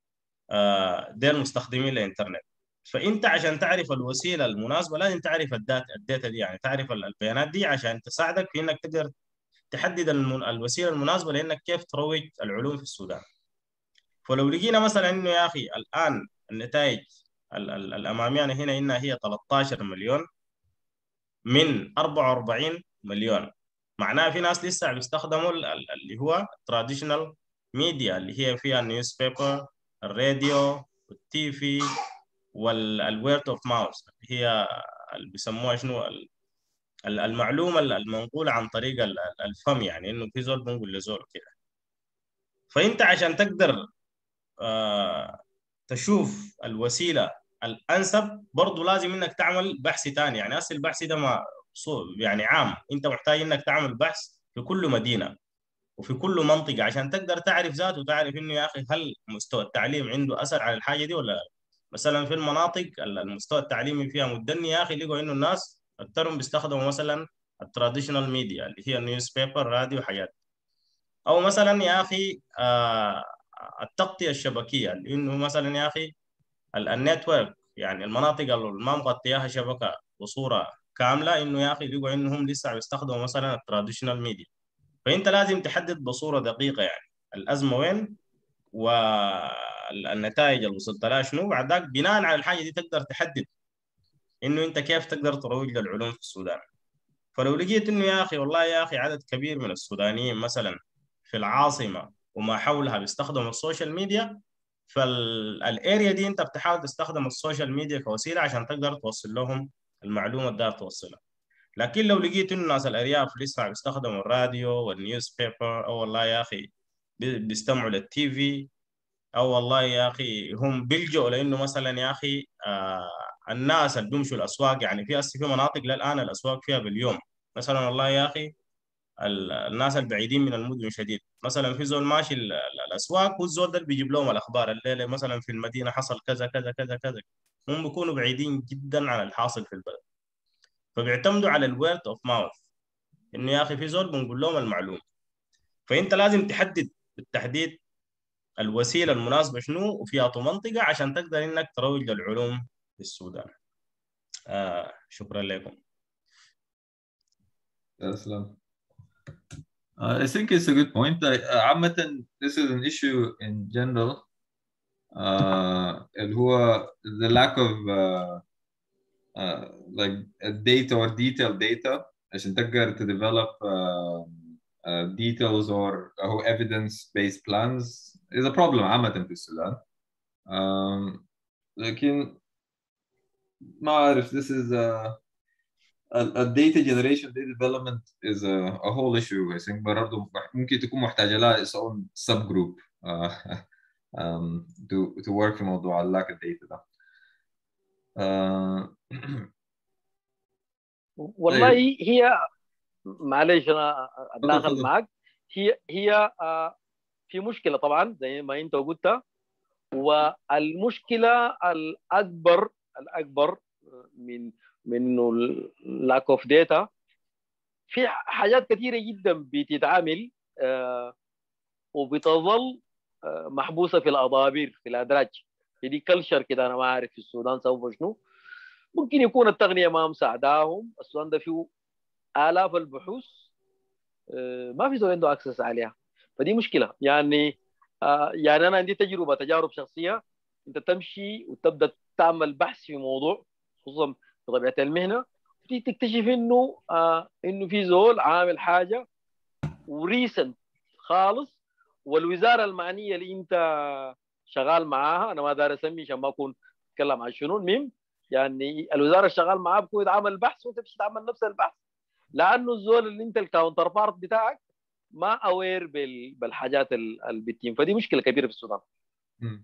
آه، ديل مستخدمين الانترنت. فانت عشان تعرف الوسيله المناسبه لازم تعرف الداتا الداتا دي، يعني تعرف البيانات دي عشان تساعدك في انك تقدر تحدد الم- الوسيله المناسبه لانك كيف تروج العلوم في السودان. فلو لقينا مثلا انه يا اخي الان النتائج ال- ال- الاماميه هنا انها هي ثلاثة عشر مليون من أربعة وأربعين مليون، معناها في ناس لسه بيستخدموا ال- ال- اللي هو traditional ميديا، اللي هي فيها النيوز بيبر، الراديو، والتي في، والويرد اوف ماوث، هي اللي بيسموها شنو ال- ال- المعلومه المنقوله عن طريق ال- ال- الفم، يعني انه في زول بنقول لزول كده. فانت عشان تقدر آه، تشوف الوسيله الانسب برضه لازم انك تعمل بحث ثاني، يعني اصل البحث ده ما صو- يعني عام، انت محتاج انك تعمل بحث في كل مدينه وفي كل منطقه عشان تقدر تعرف ذاته، وتعرف انه يا اخي هل مستوى التعليم عنده اثر على الحاجه دي ولا لا. مثلا في المناطق المستوى التعليمي فيها مدني يا اخي، لقوا انه الناس اكثرهم بيستخدموا مثلا التراديشنال ميديا اللي هي النيوز بيبر، راديو، حاجات. او مثلا يا اخي آه التغطيه الشبكيه، انه مثلا يا اخي ال- النتورك، يعني المناطق اللي ما مغطياها شبكه بصوره كامله، انه يا اخي لقوا انهم لسه بيستخدموا مثلا التراديشنال ميديا. فانت لازم تحدد بصوره دقيقه يعني الازمه وين، والنتائج اللي وصلت لها شنو، بعد ذاك بناء على الحاجه دي تقدر تحدد انه انت كيف تقدر تروج للعلوم في السودان. فلو لقيت انه يا اخي والله يا اخي عدد كبير من السودانيين مثلا في العاصمه وما حولها بيستخدموا السوشيال ميديا، فالاريا دي انت بتحاول تستخدم السوشيال ميديا كوسيله عشان تقدر توصل لهم المعلومه اللي داير توصلها. لكن لو لقيت انه ناس الارياف لسه بيستخدموا الراديو والنيوز بيبر، او والله يا اخي بي- بيستمعوا للتي في، او والله يا اخي هم بيلجؤوا لانه مثلا يا اخي آه الناس اللي بيمشوا الاسواق، يعني في أسي في مناطق للان الاسواق فيها باليوم، مثلا والله يا اخي ال- الناس البعيدين من المدن شديد، مثلا في زول ماشي ال- ال- الاسواق، والزول ده اللي بيجيب لهم الاخبار الليله مثلا في المدينه حصل كذا كذا كذا كذا، هم بيكونوا بعيدين جدا عن الحاصل في البلد. فبيعتمدوا على الويرد اوف ماوث، انه يا اخي في زول بنقول لهم المعلومه. فانت لازم تحدد بالتحديد الوسيله المناسبه شنو وفي أطو منطقه عشان تقدر انك تروج للعلوم في السودان. آه شكرا لكم. Aslam. Uh, I think it's a good point. I, uh, عامة this is an issue in general. Uh, اللي هو the lack of uh, uh, like uh, data or detailed data عشان تقدر to develop uh, uh, details or أو evidence based plans is a problem عامة في السودان. Um, لكن ما أعرف. this is a, a, a data generation data development is a, a whole issue. I think برضه ممكن تكون محتاجة لها its own subgroup uh, um, to to work في موضوع ال lack of data ده. uh, والله هي معلش انا تفضل اتداخل تفضل. معك. هي هي آه، في مشكله طبعا زي ما انت قلت، والمشكله الاكبر الاكبر من منه lack of data في حاجات كثيره جدا بتتعامل آه، وبتظل آه، محبوسه في الاضابير في الادراج. دي كلشر كده، انا ما عارف في السودان سووا شنو. ممكن يكون التقنيه ما مساعداهم. السودان ده فيه آلاف البحوث آه، ما في زول عنده اكسس عليها، فدي مشكله. يعني آه، يعني انا عندي تجربه تجارب شخصيه. انت تمشي وتبدا تعمل بحث في موضوع خصوصا بطبيعه المهنه، تيجي تكتشف انه آه انه في زول عامل حاجه وريسنت خالص، والوزاره المعنيه اللي انت شغال معاها، انا ما داري اسمي عشان ما اكون اتكلم عن شنو، المهم يعني الوزاره شغال معاها بكون يتعمل بحث وانت تمشي تعمل نفس البحث، لانه الزول اللي انت الكاونتر بارت بتاعك ما اوير بالحاجات اللي بتتم. فدي مشكله كبيره في السودان. Hmm.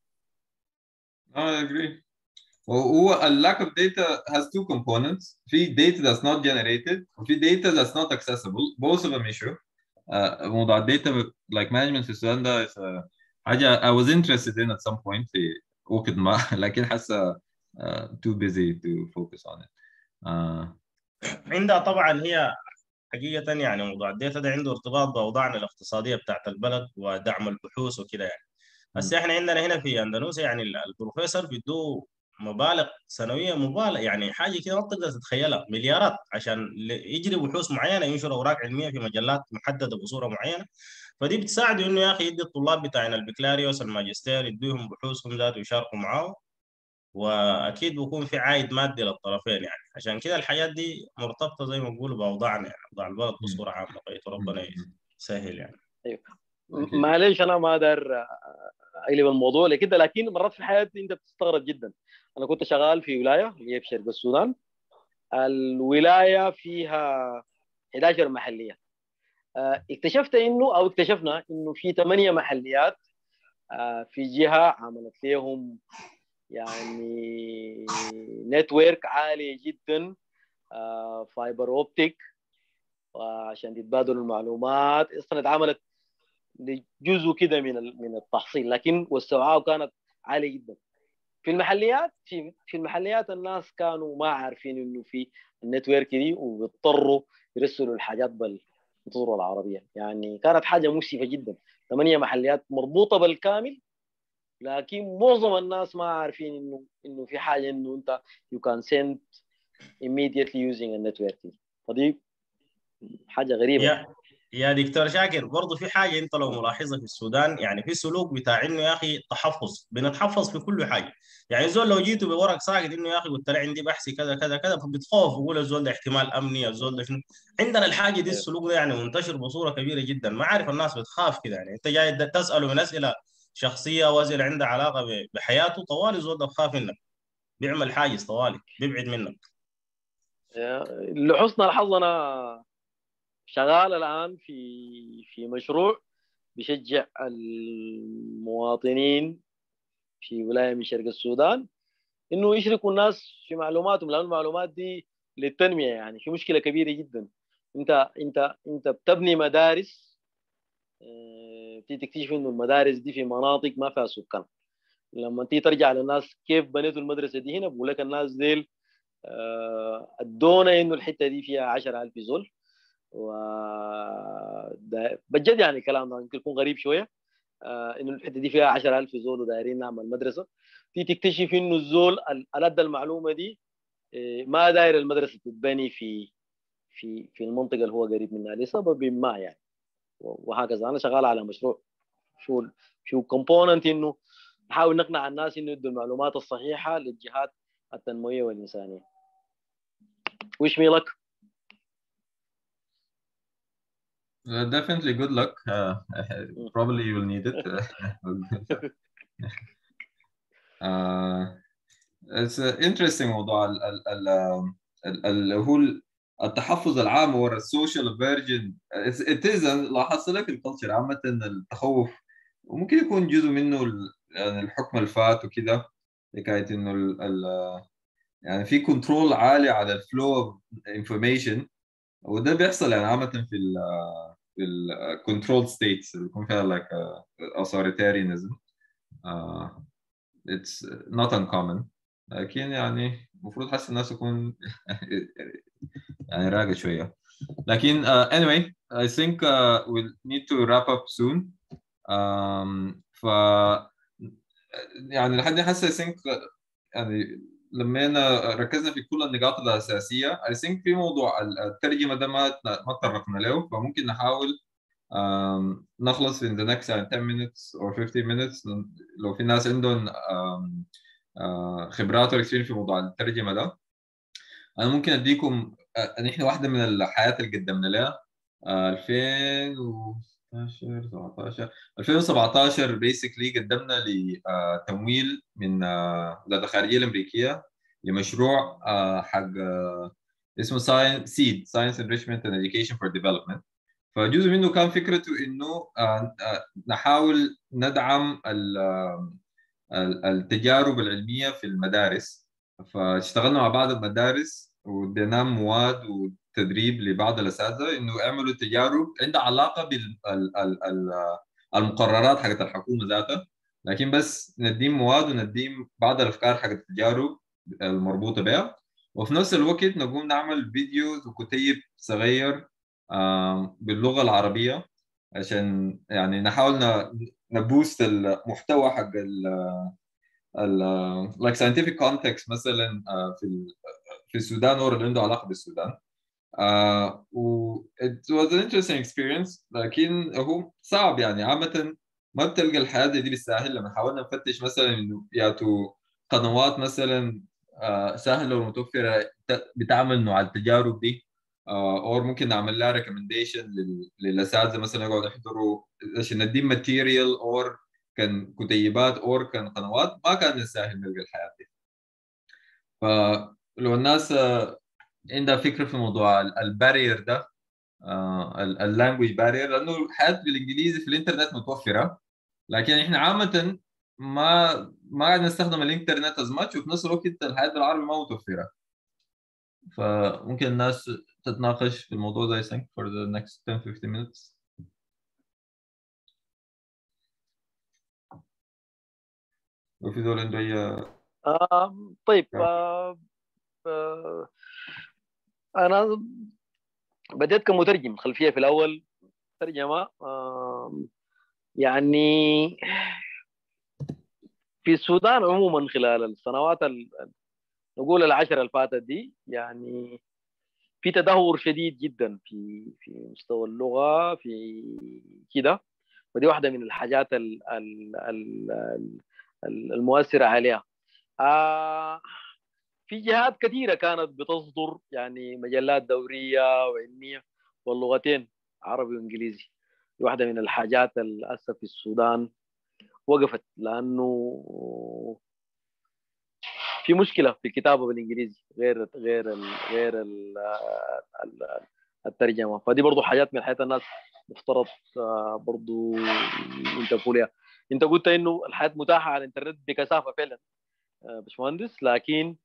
I agree. هو ال lack of data has two components. في data that's not generated وفي data that's not accessible. Both of them issue. Uh, موضوع data like management في السودان ده is a حاجة I was interested in at some point في وقت ما لكن حاسة uh, too busy to focus on it. Uh, عندها طبعا هي حقيقة يعني موضوع الداتا ده عنده ارتباط بأوضاعنا الاقتصادية بتاعت البلد ودعم البحوث وكده يعني. بس احنا عندنا هنا في اندونيسيا يعني البروفيسور بيدوه مبالغ سنويه مبالغ يعني حاجه كده ما بتقدر تتخيلها، مليارات عشان يجري بحوث معينه، ينشر اوراق علميه في مجلات محدده بصوره معينه. فدي بتساعده انه يا اخي يدي الطلاب بتاعنا البكالوريوس الماجستير يديهم بحوثهم ذات ويشاركوا معاه، واكيد بيكون في عائد مادي للطرفين يعني. عشان كده الحاجات دي مرتبطه زي ما بيقولوا باوضاعنا يعني، اوضاع البلد بصوره عامه. بقيت ربنا يسهل يعني. ايوه معلش انا ما اقدر اقلب الموضوع لكده، لكن مرات في حياتي انت بتستغرب جدا. انا كنت شغال في ولايه اللي هي في شرق السودان. الولايه فيها احد عشر محليه. اكتشفت انه او اكتشفنا انه في ثمانيه محليات في جهه عملت لهم يعني نتورك عالي جدا، فايبر اوبتيك، وعشان تتبادلوا المعلومات. اصلا اتعملت لجزء كده من من التحصيل، لكن وسعوها كانت عاليه جدا. في المحليات في في المحليات الناس كانوا ما عارفين انه في النتورك دي، وبيضطروا يرسلوا الحاجات بالطرق العربيه. يعني كانت حاجه مؤسفه جدا. ثمانيه محليات مربوطه بالكامل، لكن معظم الناس ما عارفين انه انه في حاجه انه انت you can send immediately using a network دي. فدي حاجه غريبه. يا يا دكتور شاكر، برضه في حاجه انت لو ملاحظها في السودان، يعني في سلوك بتاع انه يا اخي تحفظ، بنتحفظ في كل حاجه. يعني الزول لو جيته بورق ساقط انه يا اخي قلت له عندي بحثي كذا كذا كذا، فبتخوف ويقول الزول ده احتمال امني، الزول ده شنو. عندنا الحاجه دي السلوك ده يعني منتشر بصوره كبيره جدا. ما عارف الناس بتخاف كده يعني. انت جاي تساله من اسئله شخصيه واسئله عندها علاقه بحياته، طوالي الزول ده بخاف منك، بيعمل حاجز طوالي، بيبعد منك. لحسن الحظ انا شغال الان في في مشروع بيشجع المواطنين في ولايه من شرق السودان انه يشركوا الناس في معلوماتهم، لان المعلومات دي للتنميه. يعني في مشكله كبيره جدا. انت انت انت بتبني مدارس، بتيجي تكتشف انه المدارس دي في مناطق ما فيها سكان. لما تيجي ترجع للناس كيف بنيتوا المدرسه دي هنا، بقول لك الناس ديل ادونا انه الحته دي فيها عشرة ألف زول. و بجد يعني الكلام ده يمكن يكون غريب شويه، آه انه الحته دي فيها عشرة ألف زول ودايرين نعمل مدرسه. تيجي تكتشف انه الزول اللي ادى المعلومه دي ما داير المدرسه تتبني في في في المنطقه اللي هو قريب منها لسبب ما يعني. وهكذا انا شغال على مشروع شو شو كومبوننت انه نحاول نقنع الناس انه يدوا المعلومات الصحيحه للجهات التنمويه والانسانيه. wish me luck. Uh, definitely good luck. Uh, probably you will need it. uh, It's interesting موضوع ال ال ال ال- اللي هو التحفظ العام ورا السوشيال فيرجن. it is لاحظت لك الكلتشر عامة التخوف، وممكن يكون جزء منه ال- يعني الحكم الفات وكده، حكاية انه ال ال يعني في كنترول عالي على الفلو اوف انفورميشن، وده بيحصل يعني عامة في ال في الكنترول ستيتس اللي يكون فيها like authoritarianism. uh, it's not uncommon. لكن يعني المفروض حس الناس يكون يعني راقة شوية. لكن uh, anyway I think uh, we'll need to wrap up soon. um, ف يعني لحد حاسة I think يعني لما ركزنا في كل النقاط الأساسية I think في موضوع الترجمة ده ما ما تطرقنا له، فممكن نحاول um, نخلص in the next يعني ten minutes or fifteen minutes. لو في ناس عندهم um, uh, خبرات وإكسبيرينس في موضوع الترجمة ده، أنا ممكن أديكم uh, نحن واحدة من الحياة اللي قدمنا لها uh, ألفين وستاشر سبعتاشر ألفين وسبعتاشر basically قدمنا لتمويل من وزارة الخارجية الأمريكية لمشروع uh, حق uh, اسمه Science Seed Science Enrichment and Education for Development. فجزء منه كان فكرته انه نحاول ندعم التجارب العلميه في المدارس، فاشتغلنا مع بعض المدارس واديناهم مواد وتدريب لبعض الاساتذه انه يعملوا تجارب عندها علاقه بالمقررات حقت الحكومه ذاتها، لكن بس نديم مواد ونديم بعض الافكار حقت التجارب المربوطه بها، وفي نفس الوقت نقوم نعمل فيديوز وكتيب صغير باللغة العربية عشان يعني نحاول نبوست المحتوى حق ال ال like scientific context مثلا في في السودان or اللي عنده علاقة بالسودان. uh, و it was an interesting experience، لكن هو صعب يعني عامة ما بتلقى الحياة دي بالساهل. لما حاولنا نفتش مثلا انه ياتوا قنوات مثلا uh, سهلة ومتوفرة بتعمل نوع التجارب دي، او uh, ممكن نعمل لها ريكومنديشن للاساتذه مثلا يقعدوا يحضروا عشان نديم ماتيريال اور كان كتيبات اور كان قنوات، ما كان سهل نلقى الحياه دي. فلو الناس uh, عندها فكره في موضوع البارير ده، اللانجويج بارير، لانه الحياه بالانجليزي في الانترنت متوفره، لكن احنا عامه ما ما قاعد نستخدم الانترنت از ماتش، وفي نفس الوقت الحياه بالعربي ما متوفره، فممكن الناس تتناقش في الموضوع ده I think for the next ten to fifteen minutes. وفي دول عنده أي آه طيب آه آه أنا بديت كمترجم خلفية في الأول ترجمة، آه يعني في السودان عموما خلال السنوات نقول العشر اللي فاتت دي يعني في تدهور شديد جدا في في مستوى اللغة في كده، ودي واحدة من الحاجات ال ال ال المؤثرة عليها. آه في جهات كثيرة كانت بتصدر يعني مجلات دورية وعلمية واللغتين عربي وإنجليزي، دي واحدة من الحاجات للأسف في السودان وقفت، لأنه في مشكلة في الكتابة بالإنجليزي غير غير ال غير ال الترجمة، فدي برضو حاجات من حياة الناس مفترض برضو ينتبهوا لها. أنت قلت إنه الحياة متاحة على الإنترنت بكثافة فعلا باشمهندس، لكن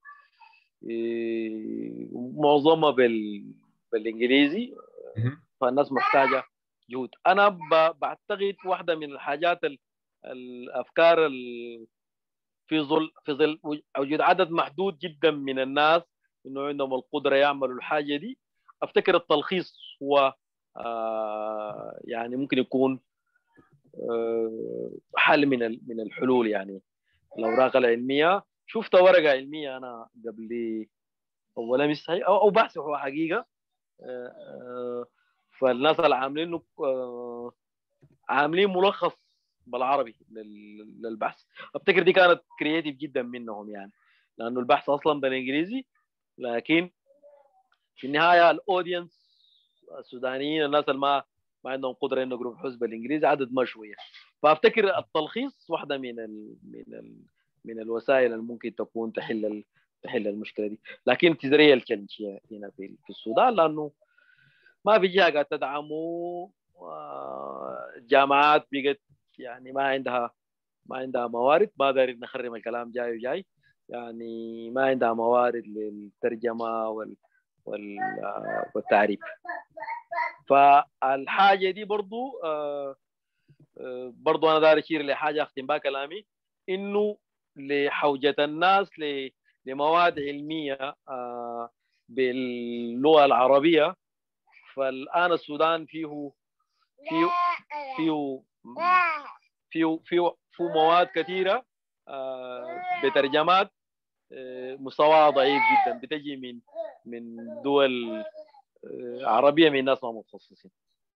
معظمها بال بالإنجليزي، فالناس محتاجة جهود. أنا بعتقد واحدة من الحاجات الأفكار ال في ظل في ظل وجود عدد محدود جدا من الناس انه عندهم القدره يعملوا الحاجه دي، افتكر التلخيص هو آه يعني ممكن يكون آه حل من من الحلول. يعني الاوراق العلميه، شفت ورقه علميه انا قبل اولا مش او, أو بحث هو حقيقه، آه آه فالناس اللي عاملينه آه عاملين ملخص بالعربي للبحث، افتكر دي كانت كرييتيف جدا منهم يعني، لانه البحث اصلا بالانجليزي، لكن في النهايه الاودينس السودانيين الناس اللي ما ما عندهم قدره انه يقروا بحث بالانجليزي عدد ما شويه، فافتكر التلخيص واحده من ال من ال من الوسائل اللي ممكن تكون تحل تحل المشكله دي. لكن تزري التشالنج هنا في في السودان، لانه ما في جهه قاعده تدعمه، الجامعات بقت يعني ما عندها ما عندها موارد، ما دارين نخرم الكلام جاي وجاي، يعني ما عندها موارد للترجمه وال والتعريف. فالحاجه دي برضو برضو انا داير اشير لحاجه اختم بها كلامي، انه لحوجه الناس لمواد علميه باللغه العربيه، فالان السودان فيه فيه فيه فيه فيه, فيه مواد كثيره بترجمات مستواها ضعيف جدا، بتجي من من دول عربيه من ناس ما متخصصين.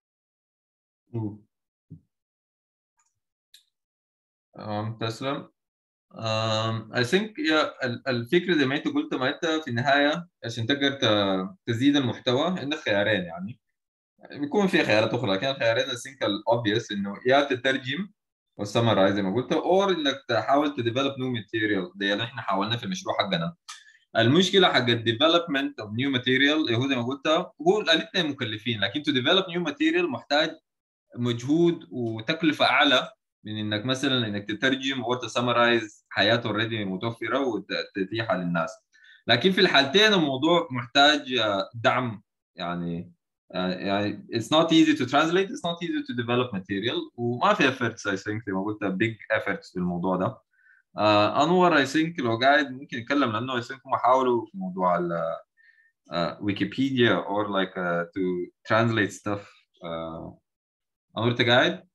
um, تسلم. um, I think yeah, الفكره زي ما انت قلت، ما انت في النهايه عشان تقدر تزيد المحتوى عندك خيارين، يعني بيكون في خيارات اخرى، لكن الخيارين I think الاوبفيس انه يا تترجم والسمرايز زي ما قلت، او انك تحاول تديفلوب نيو ماتيريال زي اللي احنا حاولنا في المشروع حقنا. المشكله حق الديفلوبمنت اوف نيو ماتيريال هو زي ما قلت، هو الاثنين مكلفين، لكن تو ديفلوب نيو ماتيريال محتاج مجهود وتكلفه اعلى من انك مثلا انك تترجم او تسمرايز حياه اوريدي متوفره وتتيحها للناس. لكن في الحالتين الموضوع محتاج دعم، يعني يعني it's not easy to translate, it's not easy to develop material، وما في efforts I think زي ما قلت big efforts في الموضوع ده. uh, انور I think لو قاعد ممكن نتكلم، لانه I think هم حاولوا في موضوع ال ويكيبيديا uh, or like uh, to translate stuff. uh, انور انت قاعد؟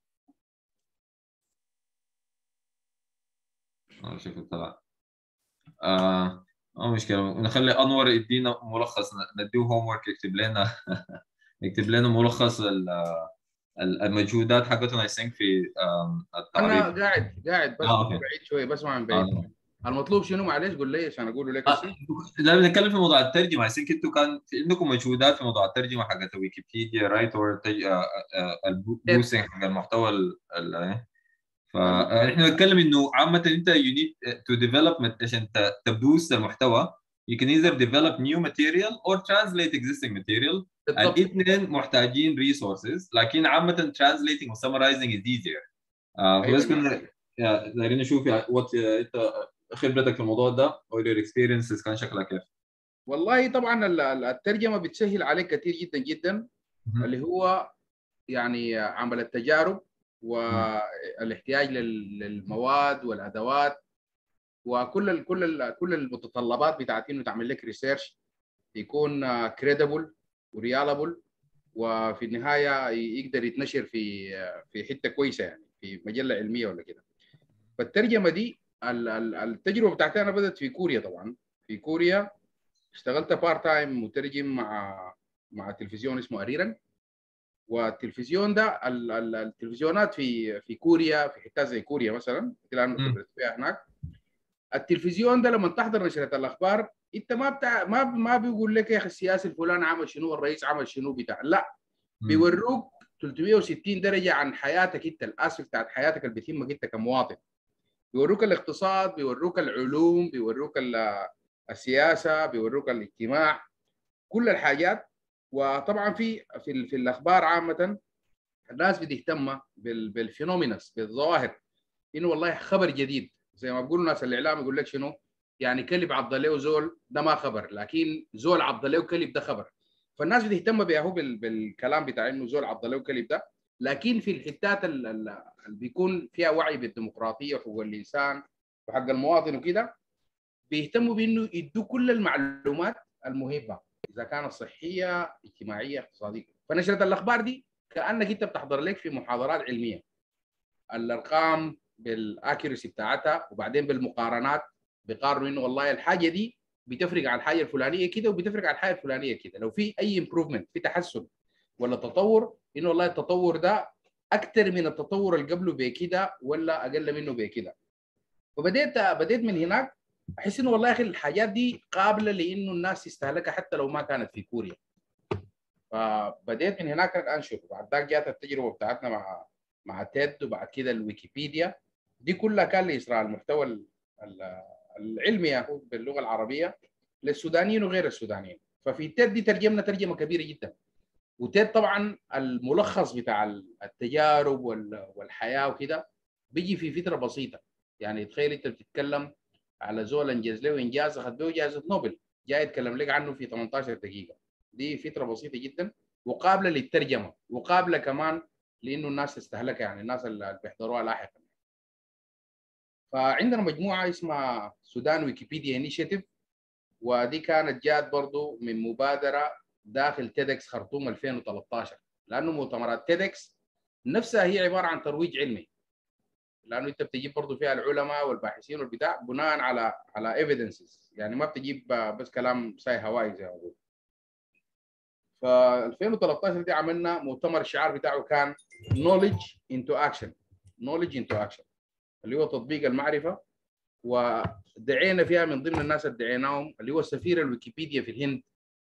انا شوف طلع. اه ما مشكله، نخلي انور يدينا ملخص، نديه هوم ورك يكتب لنا يكتب لنا ملخص المجهودات حقتنا I think في التعريف. انا قاعد قاعد بس آه، بعيد شويه، بسمع من بعيد. آه. المطلوب شنو معلش؟ قول لي عشان اقول لك آه. لا بنتكلم في موضوع الترجمه. I think انتوا كان في عندكم مجهودات في موضوع الترجمه حقت ويكيبيديا رايت، اور البوستنج حق المحتوى ال فاحنا بنتكلم انه عامه انت you need to develop عشان تبوست المحتوى. you can either develop new material or translate existing material. الاثنين محتاجين resources، لكن عامه translating و summarizing is easier. آه فبس كنا دايرين نشوف وات انت خبرتك في الموضوع ده or your experiences كان شكلها كيف؟ والله طبعا الترجمه بتسهل عليك كثير جدا جدا، اللي هو يعني عمل التجارب والاحتياج للمواد والادوات وكل ال كل ال كل المتطلبات بتاعت انه تعمل لك ريسيرش يكون كريديبل وريالبل، وفي النهايه يقدر يتنشر في في حته كويسه، يعني في مجله علميه ولا كده. فالترجمه دي التجربه بتاعتي انا بدات في كوريا. طبعا في كوريا اشتغلت بارت تايم مترجم مع مع تلفزيون اسمه اريران. والتلفزيون ده التلفزيونات في في كوريا، في حتات زي كوريا مثلا اللي انا خبرت فيها هناك، التلفزيون ده لما تحضر نشرة الاخبار انت ما بتاع ما ما بيقول لك يا اخي السياسي الفلاني عمل شنو، الرئيس عمل شنو بتاع، لا بيوروك ثلاثمئة وستين درجه عن حياتك انت، الاسف بتاعت حياتك اللي بتهمك انت كمواطن. بيوروك الاقتصاد، بيوروك العلوم، بيوروك السياسه، بيوروك الاجتماع، كل الحاجات. وطبعا في في, في الاخبار عامه الناس بتهتم بالفينومينس، بالظواهر، انه والله خبر جديد زي ما بيقولوا ناس الاعلام يقول لك شنو يعني كلب عض له وزول ده ما خبر، لكن زول عض له وكلب ده خبر. فالناس بتهتم بيهو بالكلام بتاع انه زول عض له وكلب ده، لكن في الحتات اللي بيكون فيها وعي بالديمقراطيه وحقوق الانسان وحق المواطن وكده بيهتموا بانه يدوا كل المعلومات المهمه، اذا كانت صحيه اجتماعيه اقتصاديه. فنشره الاخبار دي كانك انت بتحضر لك في محاضرات علميه، الارقام بالاكيرسي بتاعتها، وبعدين بالمقارنات بيقارنوا انه والله الحاجه دي بتفرق عن الحاجه الفلانيه كده وبتفرق عن الحاجه الفلانيه كده، لو في اي امبروفمنت في تحسن ولا تطور، انه والله التطور ده اكثر من التطور اللي قبله بكده ولا اقل منه بكده. فبديت بديت من هناك احس انه والله يا اخي الحاجات دي قابله لانه الناس تستهلكها حتى لو ما كانت في كوريا. فبديت من هناك انشر، وبعد ذاك جات التجربه بتاعتنا مع مع تيد، وبعد كده الويكيبيديا. دي كلها كان لاسراء المحتوى العلمي باللغه العربيه للسودانيين وغير السودانيين. ففي تيد دي ترجمنا ترجمه كبيره جدا. وتيد طبعا الملخص بتاع التجارب والحياه وكده بيجي في فتره بسيطه. يعني تخيل انت بتتكلم على زول انجز له انجاز اخذ له جائزه نوبل، جاي يتكلم لك عنه في ثمانية عشر دقيقه. دي فتره بسيطه جدا وقابله للترجمه وقابله كمان لانه الناس تستهلكها، يعني الناس اللي بيحضروها لاحقا. فعندنا مجموعه اسمها سودان ويكيبيديا انيشيتيف، ودي كانت جات برضو من مبادره داخل تيدكس خرطوم ألفين وثلاثة عشر، لانه مؤتمرات تيدكس نفسها هي عباره عن ترويج علمي، لانه انت بتجيب برضو فيها العلماء والباحثين والبتاع بناء على على ايفيدنسز، يعني ما بتجيب بس كلام ساي هواي زي ما بقول. ف ألفين وثلاثة عشر دي عملنا مؤتمر الشعار بتاعه كان knowledge into action knowledge into action اللي هو تطبيق المعرفه. ودعينا فيها من ضمن الناس اللي دعيناهم اللي هو سفير الويكيبيديا في الهند،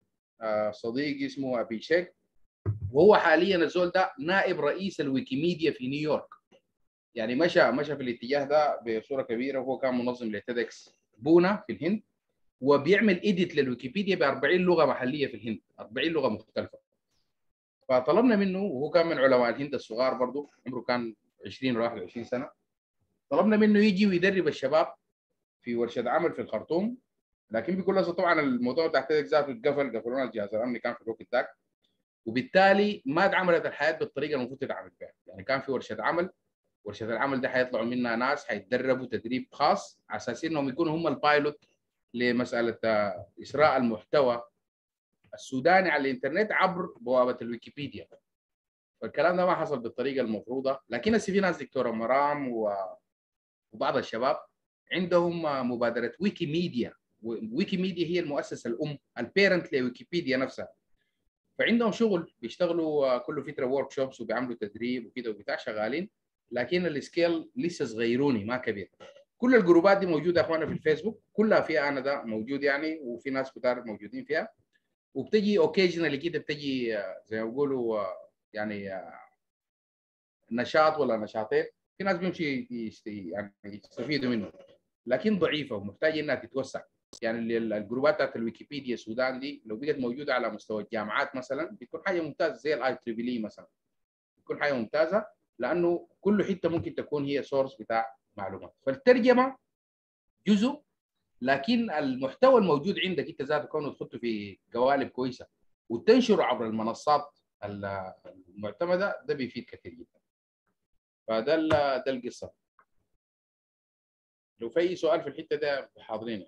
صديق اسمه أبيشيك، وهو حاليا الزول ده نائب رئيس الويكيميديا في نيويورك. يعني مشى مشى في الاتجاه ده بصوره كبيره، وهو كان منظم لتيدكس بونا في الهند، وبيعمل ايديت للويكيبيديا ب أربعين لغه محليه في الهند، أربعين لغه مختلفه. فطلبنا منه، وهو كان من علماء الهند الصغار برضه، عمره كان عشرين واحد وعشرين سنه، طلبنا منه يجي ويدرب الشباب في ورشه عمل في الخرطوم. لكن بكل اسف طبعا الموضوع بتاع تيدكس ذاته اتقفل، قفلونا الجهاز الامني كان في الوقت ذاك، وبالتالي ما اتعملت الحياه بالطريقه المفروض تتعمل بها. يعني كان في ورشه عمل، ورشه العمل ده حيطلعوا منها ناس حيتدربوا تدريب خاص على اساس انهم يكونوا هم البايلوت لمساله اسراء المحتوى السوداني على الانترنت عبر بوابه الويكيبيديا. فالكلام ده ما حصل بالطريقه المفروضه، لكن هسه في ناس دكتوره مرام وبعض الشباب عندهم مبادره ويكيميديا. ويكيميديا هي المؤسسه الام، البيرنت لويكيبيديا نفسها. فعندهم شغل بيشتغلوا كل فتره ورك شوبس وبيعملوا تدريب وكده وبتاع، شغالين، لكن السكيل لسه صغيروني ما كبير. كل الجروبات دي موجوده يا اخوانا في الفيسبوك، كلها فيها انا ده موجود يعني، وفي ناس كتار موجودين فيها، وبتجي اوكيجنالي كده بتجي زي ما بيقولوا يعني نشاط ولا نشاطين، في ناس بيمشي يعني يستفيدوا منه، لكن ضعيفه ومحتاج انها تتوسع. يعني الجروبات بتاعت الويكيبيديا السودان دي لو بقت موجوده على مستوى الجامعات مثلا بتكون حاجه ممتازه، زي الاي تريبل اي مثلا، بتكون حاجه ممتازه، لانه كل حته ممكن تكون هي سورس بتاع معلومات. فالترجمه جزء، لكن المحتوى الموجود عندك انت ذاته كونه تحطه في قوالب كويسه وتنشره عبر المنصات المعتمده، ده بيفيد كثير جدا. فده ده القصه. لو في اي سؤال في الحته ده حاضرين.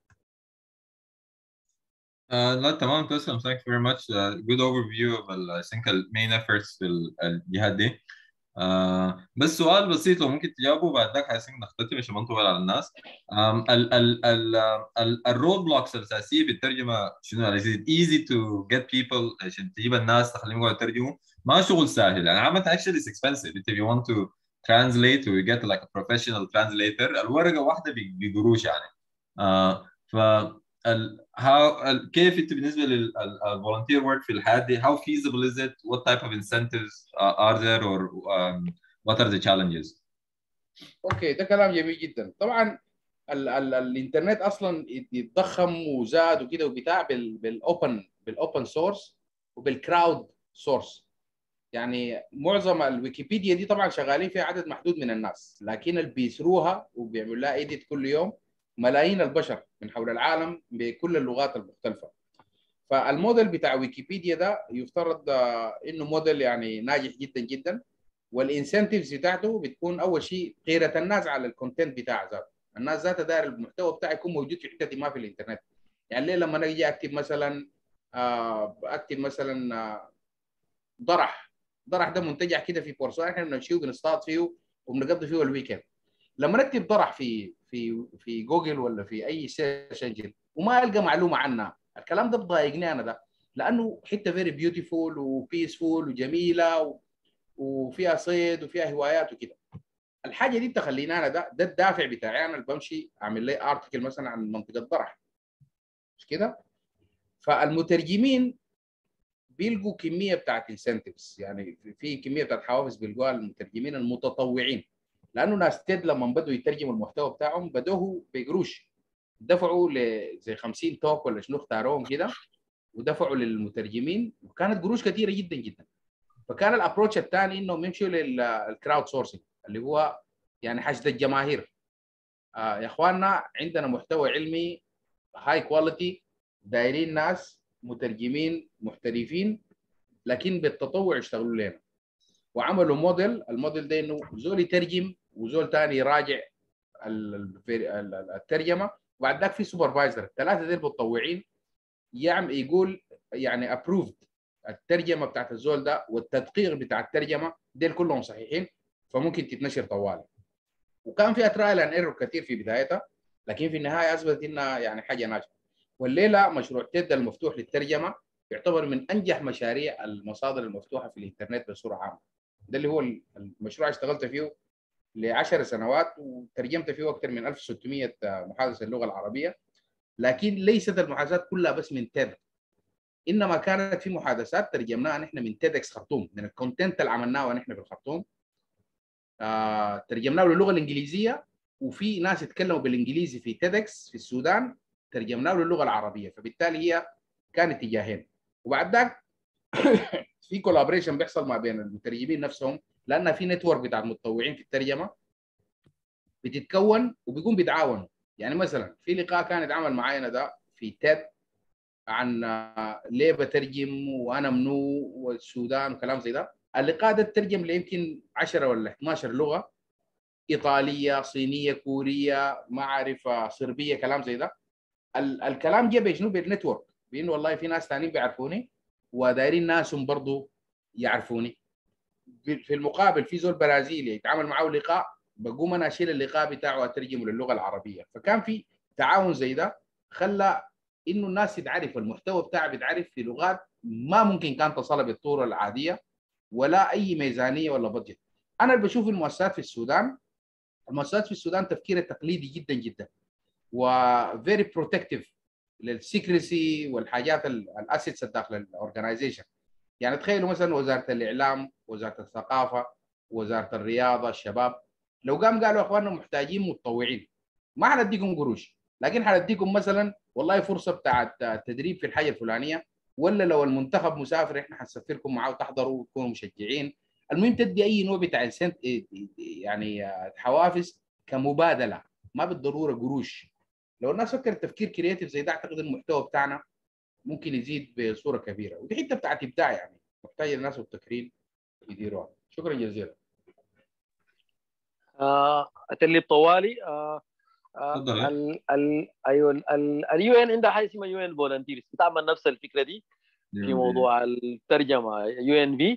Uh, لا تمام تسلم. thank you very much. Uh, good overview of ال, I think the main efforts في الجهات دي. Uh, بس سؤال بسيط لو ممكن تجاوبه بعد ذاك I think نختتم عشان ما نطول على الناس. um, ال ال ال ال الرود بلوكس الأساسية في الترجمة شنو؟ is it easy to get people عشان تجيب الناس تخليهم يقعدوا يترجموا؟ ما شغل سهل يعني. عامة actually it's expensive if you want to translate or you get like a professional translator. الورقة واحدة بقروش يعني. uh, ف ال how ال كيف انت بالنسبه للفولunteer work في الحياه دي؟ how feasible is it? what type of incentives are there or um, what are the challenges؟ اوكي ده كلام جميل جدا. طبعا ال ال الانترنت اصلا يتضخم وزاد وكده وبتاع بالاوبن بالاوبن سورس وبالكراود سورس. يعني معظم الويكيبيديا دي طبعا شغالين فيها عدد محدود من الناس، لكن اللي بيسروها وبيعملوا لها ايديت كل يوم ملايين البشر من حول العالم بكل اللغات المختلفه. فالموديل بتاع ويكيبيديا ده يفترض انه موديل يعني ناجح جدا جدا، والانسنتيفز بتاعته بتكون اول شيء غيره الناس على الكونتنت بتاع ذاته. الناس ذاتها داير المحتوى بتاعي يكون موجود في حته ما في الانترنت. يعني ليه لما اجي اكتب مثلا اكتب مثلا ضرح ضرح ده منتجع كده في بورسعيد احنا بنمشيه وبنصطاد فيه وبنقضي فيه الويكند، لما نكتب ضرح في في في جوجل ولا في اي سيرش انجن وما القى معلومه عنها، الكلام ده بضايقني انا ده، لانه حته فيري بيوتيفول وبيسفول وجميله و... وفيها صيد وفيها هوايات وكده. الحاجه دي تخليني انا ده ده الدافع بتاعي انا اللي بمشي اعمل لي ارتكل مثلا عن منطقه ضرح، مش كده؟ فالمترجمين بيلقوا كميه بتاعت انسنتفز، يعني في كميه بتاعت حوافز بيلقوها المترجمين المتطوعين. لانه ناس تيد لما بدوا يترجموا المحتوى بتاعهم بدوه بقروش، دفعوا ل زي خمسين توك ولا شنو اختاروهم كده ودفعوا للمترجمين، وكانت قروش كثيره جدا جدا. فكان الابروتش الثاني انهم يمشوا للكراود سورسنج اللي هو يعني حشد الجماهير. آه يا اخواننا عندنا محتوى علمي هاي كواليتي، دايرين ناس مترجمين محترفين لكن بالتطوع يشتغلوا لنا، وعملوا موديل. الموديل ده انه زول يترجم وزول ثاني يراجع الترجمه، وبعد ذاك في سوبرفايزر، الثلاثه دول متطوعين يعمل يقول يعني ابروفد الترجمه بتاعت الزول ده والتدقيق بتاع الترجمه دول كلهم صحيحين، فممكن تتنشر طوالي. وكان فيها ترايل اند ايرور كثير في بدايتها، لكن في النهايه اثبتت انها يعني حاجه ناجحه. والليله مشروع تيد المفتوح للترجمه يعتبر من انجح مشاريع المصادر المفتوحه في الانترنت بصوره عامه. ده اللي هو المشروع اشتغلت فيه لعشر سنوات وترجمت فيه اكثر من ألف وستمئة محادثه اللغه العربيه، لكن ليست المحادثات كلها بس من تيد، انما كانت في محادثات ترجمناها نحن من تيدكس خرطوم، من الكونتنت اللي عملناه نحن في الخرطوم آه ترجمناه للغه الانجليزيه، وفي ناس يتكلموا بالانجليزي في تيدكس في السودان ترجمناه للغه العربيه، فبالتالي هي كانت اتجاهين. وبعد ذاك في كولابريشن بيحصل ما بين المترجمين نفسهم، لان في نتورك بتاع المتطوعين في الترجمه بتتكون وبيكون بيتعاونوا. يعني مثلا في لقاء كان يتعامل معانا ده في تيد عن ليه بترجم وانا منو والسودان وكلام زي ده. اللقاء ده ترجم ليمكن عشرة ولا اثناشر لغه، ايطاليه، صينيه، كوريه، ما اعرف صربيه، كلام زي ده. ال الكلام جه بشنو؟ بالنتورك، بانه والله في ناس ثانيين بيعرفوني ودايرين ناسهم برضه يعرفوني. في المقابل في زول برازيلي يتعامل معه لقاء، بقوم انا اشيل اللقاء بتاعه واترجمه للغه العربيه. فكان في تعاون زي ده خلى انه الناس تتعرف، المحتوى بتاعها بيتعرف في لغات ما ممكن كانت تصل بالطرق العاديه ولا اي ميزانيه ولا بادجت. انا بشوف المؤسسات في السودان، المؤسسات في السودان تفكيرها تقليدي جدا جدا وفيري بروتكتيف للسيكريسي والحاجات الاسيتس داخل الاورجنايزيشن. يعني تخيلوا مثلا وزاره الاعلام، وزاره الثقافه، وزاره الرياضه، الشباب، لو قام قالوا اخواننا محتاجين متطوعين، ما حنديكم قروش، لكن حنديكم مثلا والله فرصه بتاعت تدريب في الحاجه الفلانيه، ولا لو المنتخب مسافر احنا حنسفركم معاه وتحضروا وتكونوا مشجعين. المهم تدي اي نوع بتاع يعني حوافز كمبادله، ما بالضروره قروش. لو الناس فكرت تفكير كرياتيف زي ده اعتقد المحتوى بتاعنا ممكن يزيد بصوره كبيره، ودي حته بتاعت ابداع يعني محتاجه الناس والتكريم يديروها. شكرا جزيلا. آه اتلي طوالي. آه آه تفضل. ال ال ايوه اليو ان عندها حاجه اسمها يو ان فولنتيرز بتعمل نفس الفكره دي في موضوع الترجمه. يو ان في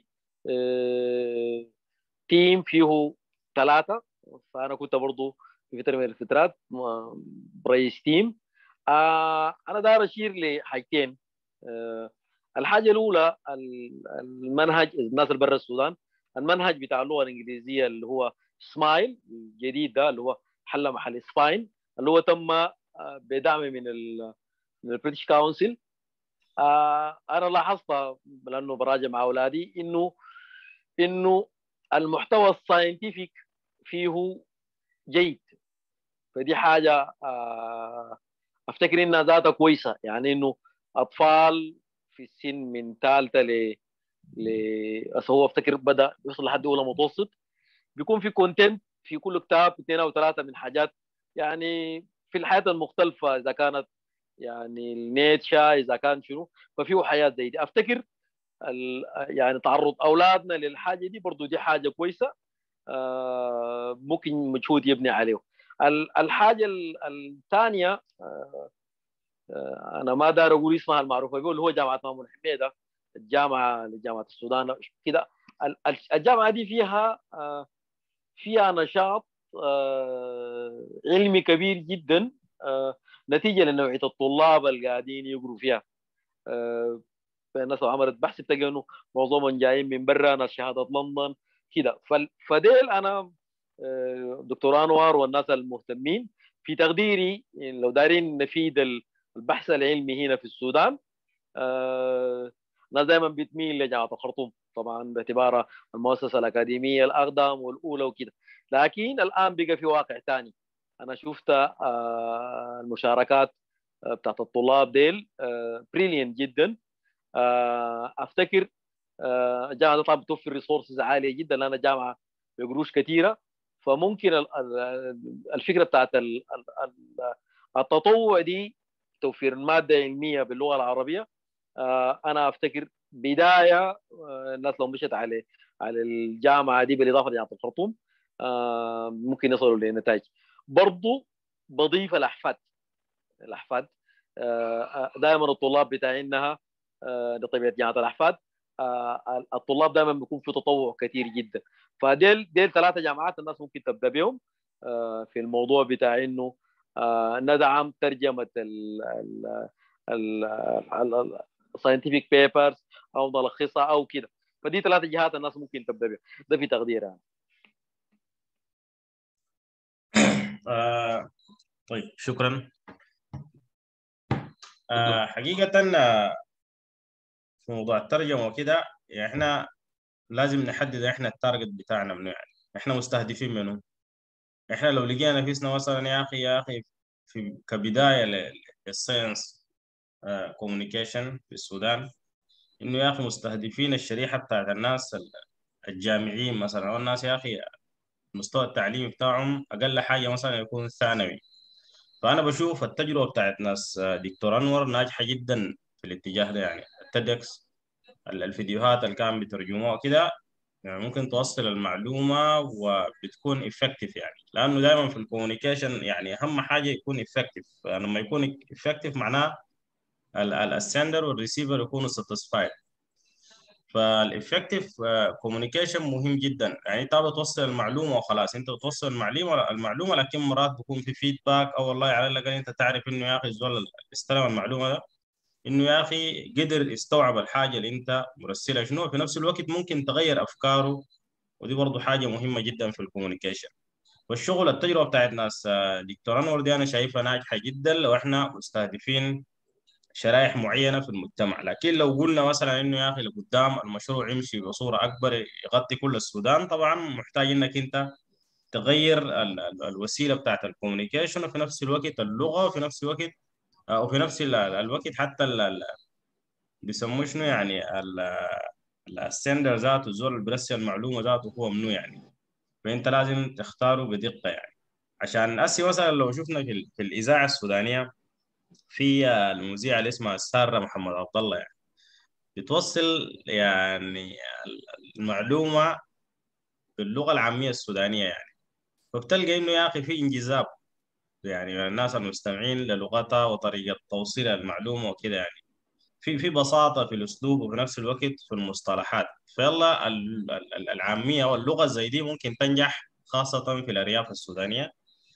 تيم فيه ثلاثه، فانا كنت برضو في فتره من الفترات رئيس تيم. آه انا داير اشير لحاجتين. آه الحاجه الاولى المنهج، الناس اللي برا السودان، المنهج بتاع اللغه الانجليزيه اللي هو سمايل الجديد ده اللي هو حل محل سباين، اللي هو تم بدعم من ال من البريتش كونسل. آه انا لاحظت لانه براجع مع اولادي انه انه المحتوى الساينتفك فيه جيد، فدي حاجه آه افتكر انها ذاتها كويسه. يعني انه اطفال في السن من ثالثه ل ل هو افتكر بدا يوصل لحد اولى متوسط، بيكون في كونتنت في كل كتاب اثنين او ثلاثه من حاجات يعني في الحياه المختلفه، اذا كانت يعني النيتشا، اذا كان شنو، ففيه حياه زي دي. افتكر يعني تعرض اولادنا للحاجه دي برضو دي حاجه كويسه، آه ممكن مجهود يبني عليه. الحاجه الثانيه آه انا ما دار اقول اسمها المعروفه، بيقول هو جامعه مامون حميده، الجامعه لجامعه السودان كده. الجامعه دي فيها آه فيها نشاط آه علمي كبير جدا آه نتيجه لنوعيه الطلاب اللي قاعدين يقروا فيها. آه الناس عملت بحث بتلقى انه معظمهم جايين من برا، ناس شهاده لندن كده. فديل انا آه دكتور انور والناس المهتمين في تقديري لو دارين نفيد البحث العلمي هنا في السودان، آه الناس دائما بتميل لجامعه الخرطوم طبعا باعتبارها المؤسسه الاكاديميه الاقدم والاولى وكده. لكن الان بقى في واقع ثاني. انا شفت آه المشاركات بتاعت الطلاب ديل بريليانت جدا. آه افتكر آه الجامعه طبعا بتوفر ريسورسز عاليه جدا لانها جامعه بقروش كثيره. فممكن الفكره بتاعت التطوع دي توفير ماده علميه باللغه العربيه. آه انا افتكر بدايه آه الناس لو مشت على على الجامعه دي بالاضافه لجامعه الخرطوم آه ممكن يصلوا لنتائج. برضو بضيف الاحفاد الاحفاد آه دائما الطلاب بتاعينها آه لطبيعه جامعه الاحفاد آه الطلاب دائما بيكون في تطوع كثير جدا. فديل ديل ثلاثه جامعات الناس ممكن تبدا بهم آه في الموضوع بتاع انه آه ندعم ترجمه ال ال ال scientific papers او نلخصها او كده. فدي ثلاث جهات الناس ممكن تبدا بها. ده في تقديرها. آه طيب شكرا. آه حقيقة آه، في موضوع الترجمة وكده يعني احنا لازم نحدد احنا التارجت بتاعنا منو، يعني احنا مستهدفين منه. احنا لو لقينا نفسنا مثلا يا اخي يا اخي في كبداية للساينس كوميونيكيشن في السودان، انه يا اخي مستهدفين الشريحة بتاعت الناس الجامعيين مثلا، او الناس يا اخي المستوى التعليمي بتاعهم اقل حاجة مثلا يكون ثانوي. فانا بشوف التجربة بتاعت ناس دكتور انور ناجحة جدا في الاتجاه ده. يعني التدكس الفيديوهات اللي كان بيترجموها كده يعني ممكن توصل المعلومة وبتكون effective، يعني لأنه دائما في الكوميونيكيشن يعني أهم حاجة يكون effective. لما يكون effective معناه السندر والريسيفر يكونوا satisfied. فالإفكتيف كوميونيكيشن مهم جدا. يعني أنت بتوصل المعلومة وخلاص، أنت بتوصل المعلومة المعلومة لكن مرات بيكون في فيدباك، أو والله على الأقل أنت تعرف إنه يا أخي الزول اللي استلم المعلومة ده انه يا اخي قدر يستوعب الحاجه اللي انت مرسلها شنو، في نفس الوقت ممكن تغير افكاره، ودي برضو حاجه مهمه جدا في الكوميونيكيشن. والشغل التجربه بتاعت ناس دكتور انور دي انا شايفها ناجحه جدا لو احنا مستهدفين شرائح معينه في المجتمع. لكن لو قلنا مثلا انه يا اخي لقدام المشروع يمشي بصوره اكبر يغطي كل السودان، طبعا محتاج انك انت تغير ال ال الوسيله بتاعت الكوميونيكيشن، وفي نفس الوقت اللغه، وفي نفس الوقت وفي نفس الوقت حتى بيسموه شنو يعني السندر ذاته، الزول اللي بيرسل المعلومه ذاته هو منو يعني. فانت لازم تختاره بدقه يعني. عشان اسي مثلا لو شفنا في, في الاذاعه السودانيه في المذيعه اللي اسمها ساره محمد عبد الله، يعني بتوصل يعني المعلومه باللغه العاميه السودانيه يعني. فبتلقى انه يا اخي في انجذاب يعني الناس المستمعين للغتها وطريقه توصيل المعلومه وكده، يعني في في بساطة في الأسلوب وفي نفس الوقت في المصطلحات. فيلا ال- ال- العامية واللغة زي دي ممكن تنجح خاصة في الأرياف السودانية،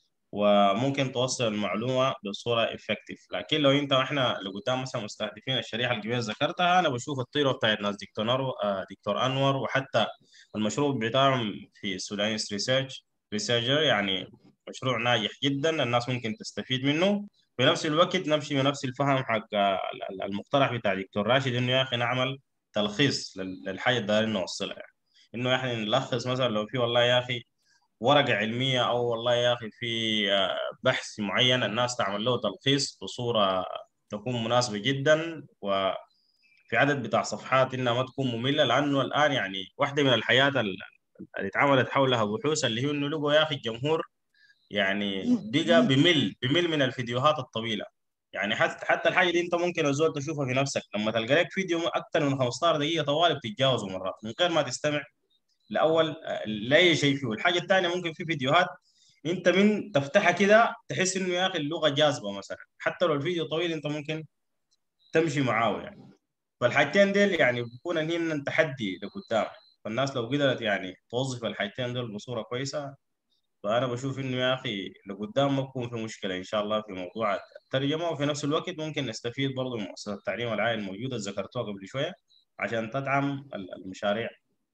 وممكن توصل المعلومة بصورة إفكتيف. لكن لو أنت إحنا لقدام مثلا مستهدفين الشريحة اللي قبل ذكرتها، أنا بشوف الطيرة بتاعت ناس دكتور أنور دكتور أنور وحتى المشروع بتاعهم في السوداني ريسيرش ريسيرشر، يعني مشروع ناجح جدا الناس ممكن تستفيد منه. في نفس الوقت نمشي بنفس الفهم حق المقترح بتاع دكتور راشد، انه يا اخي نعمل تلخيص للحاجه اللي دايرين نوصلها، يعني انه احنا نلخص مثلا لو في والله يا اخي ورقه علميه، او والله يا اخي في بحث معين الناس تعمل له تلخيص بصوره تكون مناسبه جدا، وفي عدد بتاع صفحات انها ما تكون ممله. لانه الان يعني واحده من الحياه اللي اتعملت حولها بحوث اللي هي انه لقوا يا اخي الجمهور يعني بقى بمل بمل من الفيديوهات الطويله. يعني حتى حتى الحاجه دي انت ممكن الزول تشوفها في نفسك، لما تلقى لك فيديو اكثر من خمستاشر دقيقه طوال بتتجاوزه مرات من غير ما تستمع لاول لاي شيء فيه. الحاجه الثانيه ممكن في فيديوهات انت من تفتحها كده تحس انه يا اخي اللغه جاذبه مثلا، حتى لو الفيديو طويل انت ممكن تمشي معاه يعني. فالحاجتين ديل يعني بيكون هن تحدي لقدام. فالناس لو قدرت يعني توظف الحاجتين دول بصوره كويسه، فأنا بشوف إنه يا أخي لقدام ما بكون في مشكلة إن شاء الله في موضوع الترجمة. وفي نفس الوقت ممكن نستفيد برضه من مؤسسة التعليم العالي الموجودة اللي ذكرتوها قبل شوية عشان تدعم المشاريع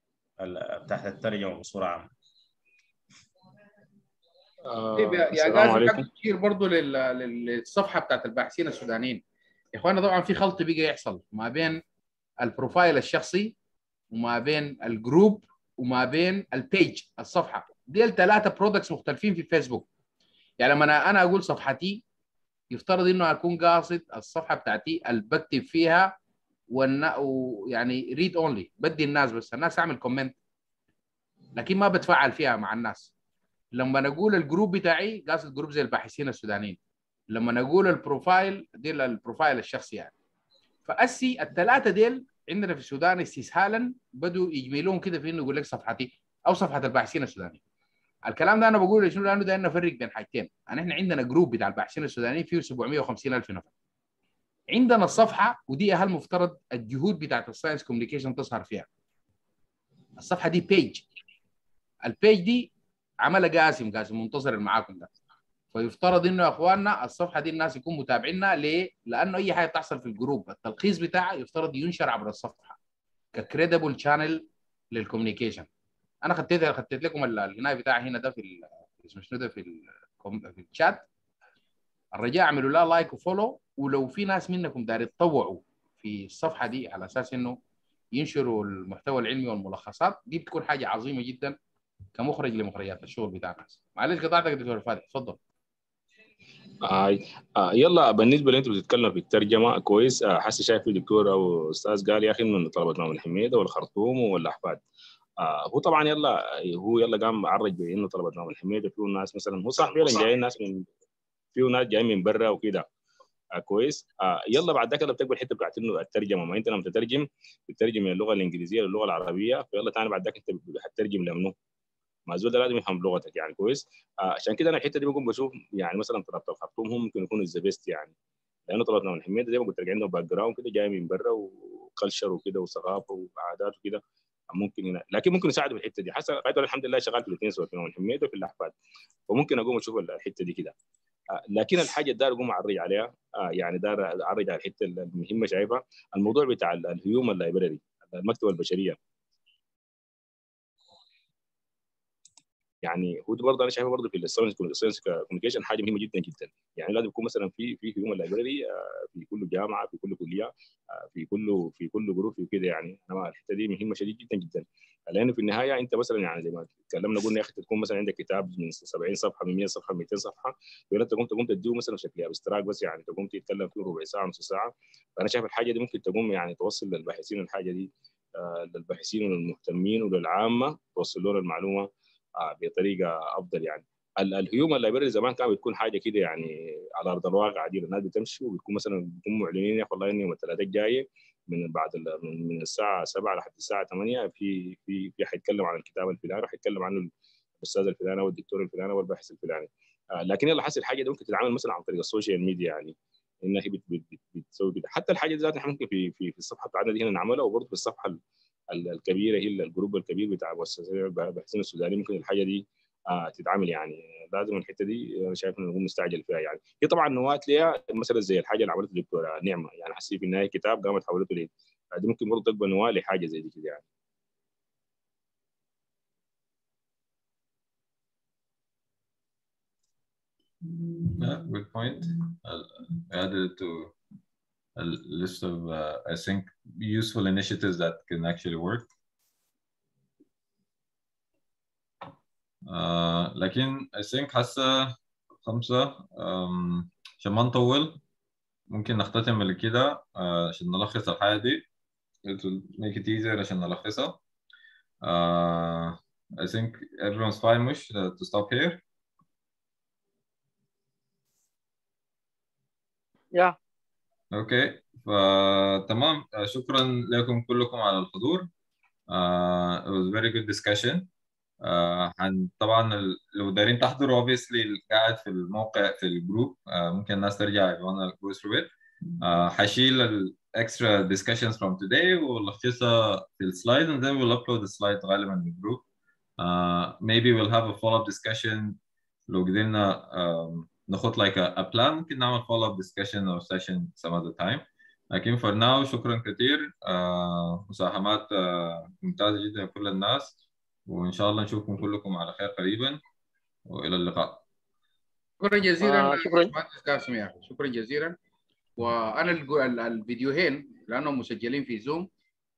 تحت الترجمة بصورة عامة. طيب آه يا يا السلام قاسم، عليكم. حابب تشير برضه لل- للصفحه بتاعت الباحثين السودانيين. يا اخوانا طبعا في خلط بيجي يحصل ما بين البروفايل الشخصي وما بين الجروب وما بين البيج الصفحه. دي ثلاثه برودكتس مختلفين في فيسبوك. يعني لما انا انا اقول صفحتي يفترض انه اكون قاصد الصفحه بتاعتي اللي بكتب فيها والنا... ويعني ريد اونلي، بدي الناس بس الناس تعمل كومنت، لكن ما بتفاعل فيها مع الناس. لما نقول الجروب بتاعي قاصد جروب زي الباحثين السودانيين. لما نقول البروفايل دي البروفايل الشخصي يعني. فأسي الثلاثه ديل عندنا في السودان استسهالا بدوا يجملون كده في انه يقول لك صفحتي او صفحه الباحثين السودانيين. الكلام ده انا بقوله شنو؟ لانه ده نفرق بين حاجتين. يعني احنا عندنا جروب بتاع الباحثين السودانيين فيه سبعمية وخمسين ألف نفر. عندنا الصفحه ودي اهم مفترض الجهود بتاعت الساينس كوميونيكيشن تظهر فيها. الصفحه دي بيج. البيج دي عملها قاسم قاسم منتصر اللي معاكم ده. فيفترض انه يا اخواننا الصفحه دي الناس يكون متابعينها. ليه؟ لانه اي حاجه تحصل في الجروب التلخيص بتاعها يفترض ينشر عبر الصفحه ككريدبل شانل للكوميونيكيشن. انا خديت خديت لكم الهناي بتاعي هنا ده في اسمه شنو ده في في الشات. الرجاء اعملوا لها لايك وفولو، ولو في ناس منكم داير يتطوعوا في الصفحه دي على اساس انه ينشروا المحتوى العلمي والملخصات دي بتكون حاجه عظيمه جدا كمخرج لمخرجات الشغل بتاع الناس. معلش قطعتك دكتور فادي، تفضل. آه. آه يلا بالنسبه اللي انتم بتتكلموا في الترجمه كويس. آه حسي شايف في دكتور او استاذ قال يا اخي من طلبه مام الحميده والخرطوم والاحفاد. آه هو طبعا يلا هو يلا قام عرج بانه طلبه مام الحميده فيه ناس مثلا هو صح فعلا جايين ناس من فيه ناس جايين من برا وكده. آه كويس. آه يلا بعد ذاك بتقبل الحته بتاعت انه الترجمه. ما انت لما تترجم بتترجم من اللغه الانجليزيه للغه العربيه، فيلا ثاني بعد ذاك انت هتترجم لمنه ما زول ده لازم يفهم لغتك يعني كويس. آه عشان كده انا الحته دي بكون بشوف يعني مثلا طلبه الخرطوم هم ممكن يكونوا ذا بيست يعني. لانه طلبه مام الحميده زي ما قلت لك عندهم باك جراوند كده جاي من برا وكلشر وكده وثقافه وعادات وكده ممكن هنا، لكن ممكن يساعدوا في الحته دي. حسن الحمد لله شغال في الاثنين سواء في مام الحميده وفي الاحفاد، وممكن اقوم اشوف الحته دي كده. آه لكن الحاجه دار اقوم اعرج عليها. آه يعني دار اعرج على الحته المهمه شايفها الموضوع بتاع الهيومن لايبراري المكتبه البشريه. يعني هو برضه انا شايفه برضه في الساينس كوميونيكيشن حاجه مهمه جدا جدا. يعني لازم يكون مثلا في في هيومن لايبراري في كل جامعه في كل كليه في كل في كل جروب في كده. يعني انا الحته دي مهمه شديد جدا جدا، لانه في النهايه انت مثلا يعني زي ما تكلمنا قلنا يا اخي تكون مثلا عندك كتاب من سبعين صفحه من مية صفحه مئتين صفحه، ولا تقوم تقوم تديه مثلا بشكل ابستراك بس يعني تقوم تتكلم فيه ربع ساعه نص ساعه. فانا شايف الحاجه دي ممكن تقوم يعني توصل للباحثين الحاجه دي آه للباحثين والمهتمين وللعامه توصل لهم المعلومه آه بطريقه افضل. يعني الهيومن لايبراري زمان كانت بتكون حاجه كده يعني على ارض الواقع دي الناس بتمشي وبتكون مثلا بيكون معلنين يا والله ان يوم الثلاثاء الجاي من بعد من الساعه سبعة لحد الساعه ثمانية في في في حيتكلم عن الكتاب الفلاني وحيتكلم عنه الاستاذ الفلاني والدكتور الفلاني والباحث الفلاني. آه لكن اللي حصل الحاجه دي ممكن تتعامل مثلا عن طريق السوشيال ميديا يعني انها هي بت بت بت بتسوي كده. حتى الحاجه دي ذاتها ممكن في في في الصفحه بتاعتنا دي هنا نعملها، وبرضه في الصفحه الكبيره هي الجروب الكبير بتاع مؤسسه الباحثين السودانيين ممكن الحاجه دي آه تتعامل. يعني لازم الحته دي انا شايف انه نكون مستعجل فيها. يعني هي طبعا نواه ليها مثلا زي الحاجه اللي عملتها الدكتوره نعمه يعني حسيت في النهايه كتاب قامت حولته ليه دي ممكن برضه تبقى نواه لحاجه زي دي كده يعني. Yeah, good point. I'll add it to a list of uh, I think useful initiatives that can actually work. Uh, لكن I think حاسة خمسة um, عشان ما نطول ممكن نختتم كده uh, عشان نلخص الحاجة دي. It will make it easier عشان نلخصها. Uh, I think everyone's fine مش to stop here. Yeah. اوكي فتمام. شكرا لكم كلكم على الحضور. uh, it was very good discussion. uh, طبعا لو دايرين تحضروا obviously قاعد في الموقع في الجروب uh, ممكن الناس ترجع if you wanna go through it. uh, حشيل ال extra discussions from today ولخصها في السلايد and then we'll upload the slide غالبا للجروب. uh, maybe we'll have a follow-up discussion لو قدرنا um, ناخد like a, a plan ممكن نعمل follow up discussion or session some other time. لكن for now شكرا كثير. آه مساهمات آه ممتازة جدا لكل الناس، وإن شاء الله نشوفكم كلكم على خير قريبا وإلى اللقاء. شكرا جزيلا. آه شكرا مهندس قاسم يا أخي شكرا جزيلا. وأنا الفيديوهين لأنهم مسجلين في زوم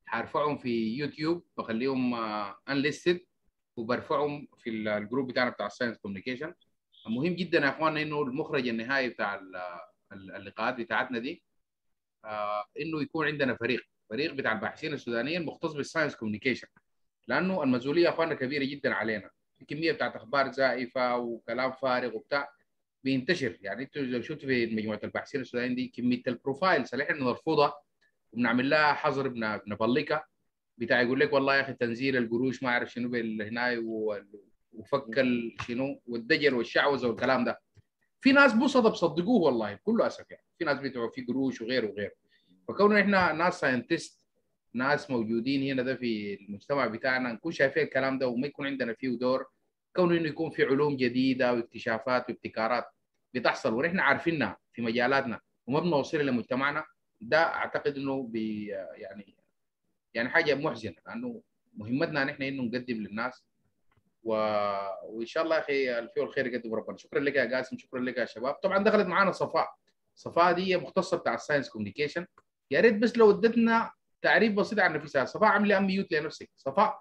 حارفعهم في يوتيوب، بخليهم انليستد وبرفعهم في الجروب بتاعنا بتاع الساينس كوميونيكيشن. مهم جدا يا اخواننا انه المخرج النهائي بتاع اللقاءات بتاعتنا دي آه انه يكون عندنا فريق فريق بتاع الباحثين السودانيين مختص بالساينس كوميونيكيشن، لانه المسؤوليه يا اخواننا كبيره جدا علينا. في كميه بتاعت اخبار زائفه وكلام فارغ وبتاع بينتشر. يعني انتوا لو شفتوا في مجموعه الباحثين السودانيين دي كميه البروفايلز اللي احنا بنرفضها وبنعمل لها حظر بنبلكها، بتاع يقول لك والله يا اخي تنزيل القروش ما اعرف شنو هنا وفك شنو والدجل والشعوذه والكلام ده. في ناس بصدق بصدقوه والله بكل اسف. يعني في ناس بيدعوا في قروش وغيره وغيره. فكون احنا ناس ساينتست ناس موجودين هنا ده في المجتمع بتاعنا نكون شايفين الكلام ده وما يكون عندنا فيه دور، كون انه يكون في علوم جديده واكتشافات وابتكارات بتحصل ونحن عارفينها في مجالاتنا وما بنوصلها لمجتمعنا، ده اعتقد انه بي يعني يعني حاجه محزنه، لانه مهمتنا نحن انه نقدم للناس و... وان شاء الله يا اخي الفيه الخير يقدم ربنا. شكرا لك يا قاسم، شكرا لك يا شباب. طبعا دخلت معانا صفاء. صفاء دي مختصه بتاع الساينس كوميونيكيشن. يا ريت بس لو ادتنا تعريف بسيط عن نفسها. صفاء عامله ميوت لنفسك. صفاء.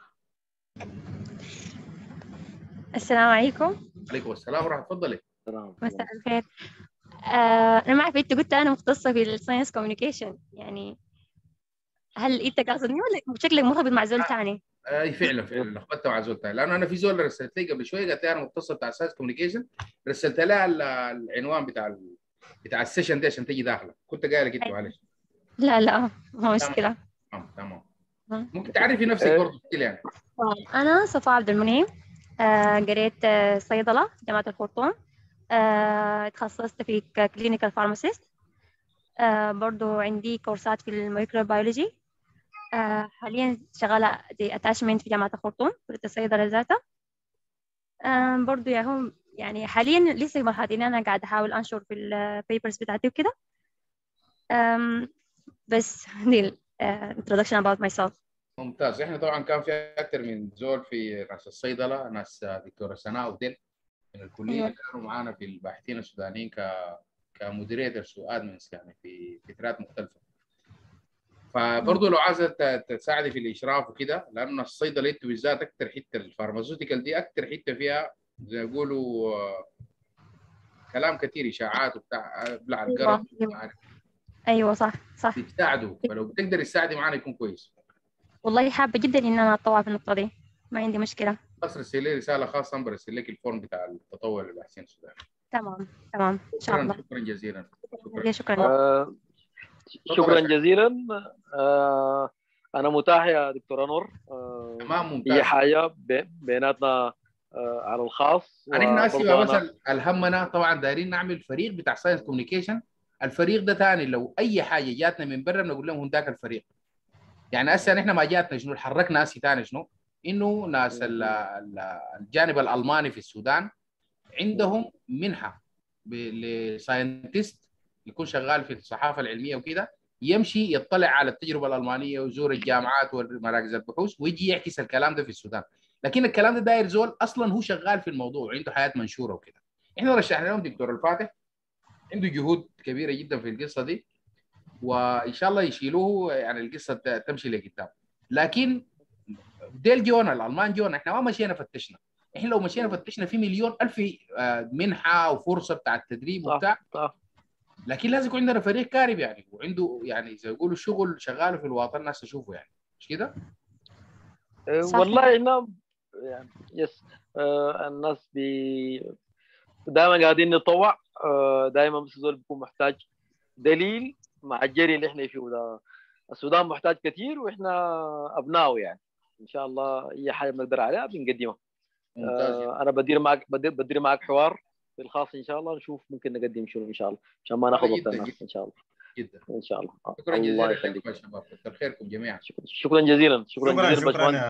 السلام عليكم. عليكم السلام ورحمه الله. تفضلي. مساء الخير. آه انا ما اعرف انت قلت انا مختصه في الساينس كوميونيكيشن، يعني هل انت قاصدني ولا شكلك مرتبط مع زول ثاني؟ اي فعلا فعلا لخبطت مع زول ثاني، لانه انا في زول رسلت لي قبل شويه قالت لي انا مختصه بتاع الساينس كوميونيكيشن، رسلت لها العنوان بتاع ال... بتاع السيشن ده عشان تجي داخله، كنت قايل لك انت معلش. لا لا ما مشكله. تمام تمام. ممكن تعرفي نفسك برضه يعني؟ انا صفاء عبد المنعم، آه قريت آه صيدله جامعه الخرطوم، آه تخصصت في كلينيكال فارماسيست، آه برضو عندي كورسات في الميكروبيولوجي، آه حاليا شغاله دي اتاشمنت في جامعه الخرطوم كليه الصيدله ذاتها. آه برضو يا هم يعني حاليا لسه في مرحله ان انا قاعده احاول انشر في البيبرز بتاعتي وكده. بس دي introduction about myself. ممتاز. احنا طبعا كان في اكثر من زول في ناس الصيدله، ناس دكتوره سناء وديل من الكليه أيوة. كانوا معانا في الباحثين السودانيين ك كمودريترز وادمنز يعني في فترات مختلفه. فبرضه لو عايزه تساعدي في الاشراف وكده، لان الصيدله انتوا بالذات اكثر حته الفارماسيوتيكال دي اكثر حته فيها زي ما يقولوا كلام كثير اشاعات وبتاع بلع القرف. أيوة. ايوه صح صح. بتساعدوا، فلو بتقدري تساعدي معنا يكون كويس. والله حابه جدا ان انا اتطوع في النقطه دي، ما عندي مشكله. بس رسل لي رساله خاصه برسل لك الفورم بتاع التطوع للباحثين السودانيين. تمام تمام ان شاء الله. شكرا جزيلا. شكرا شكرا, آه شكرا جزيلا. آه انا متاح يا دكتوره نور. آه تمام ممتاز. هي حاجه بيناتنا آه على الخاص. انا اسف مثلا الهمنا طبعا دايرين نعمل فريق بتاع ساينس كوميونيكيشن. الفريق ده ثاني لو اي حاجه جاتنا من برا بنقول لهم هنداك الفريق. يعني هسه احنا ما جاتنا شنو حركنا ناس ثاني شنو انه ناس الجانب الالماني في السودان عندهم منحه لساينتست يكون شغال في الصحافه العلميه وكده، يمشي يطلع على التجربه الالمانيه ويزور الجامعات ومراكز البحوث ويجي يعكس الكلام ده في السودان. لكن الكلام ده داير زول اصلا هو شغال في الموضوع وعنده حياه منشوره وكده. احنا رشحنا لهم دكتور الفاتح، عنده جهود كبيره جدا في القصه دي، وان شاء الله يشيلوه يعني القصه تمشي لقدام. لكن ديل جونا الالمان جونا، احنا ما مشينا فتشنا. احنا لو مشينا فتشنا في مليون الف منحه وفرصه بتاع التدريب وبتاع، لكن لازم يكون عندنا فريق كارب يعني وعنده يعني زي يقولوا شغل شغاله في الوطن الناس تشوفه يعني، مش كده؟ والله هنا يعني يس آه الناس بي دائما قاعدين نتطوع. آه دائما بس زول بيكون محتاج دليل مع الجري اللي احنا فيه ده. السودان محتاج كثير واحنا ابنائه يعني. ان شاء الله اي حاجه بنقدر عليها بنقدمها. آه انا بدير معك بدير, بدير معك حوار في الخاص ان شاء الله، نشوف ممكن نقدم شنو ان شاء الله عشان ما ناخذ وقت الناس ان شاء الله. جدا ان شاء الله. شكرا جزيلا لكم يا شباب، كثر خيركم جميعا. شكرا جزيلا. شكرا, شكرا جزيلا, شكرا, جزيلا شكرا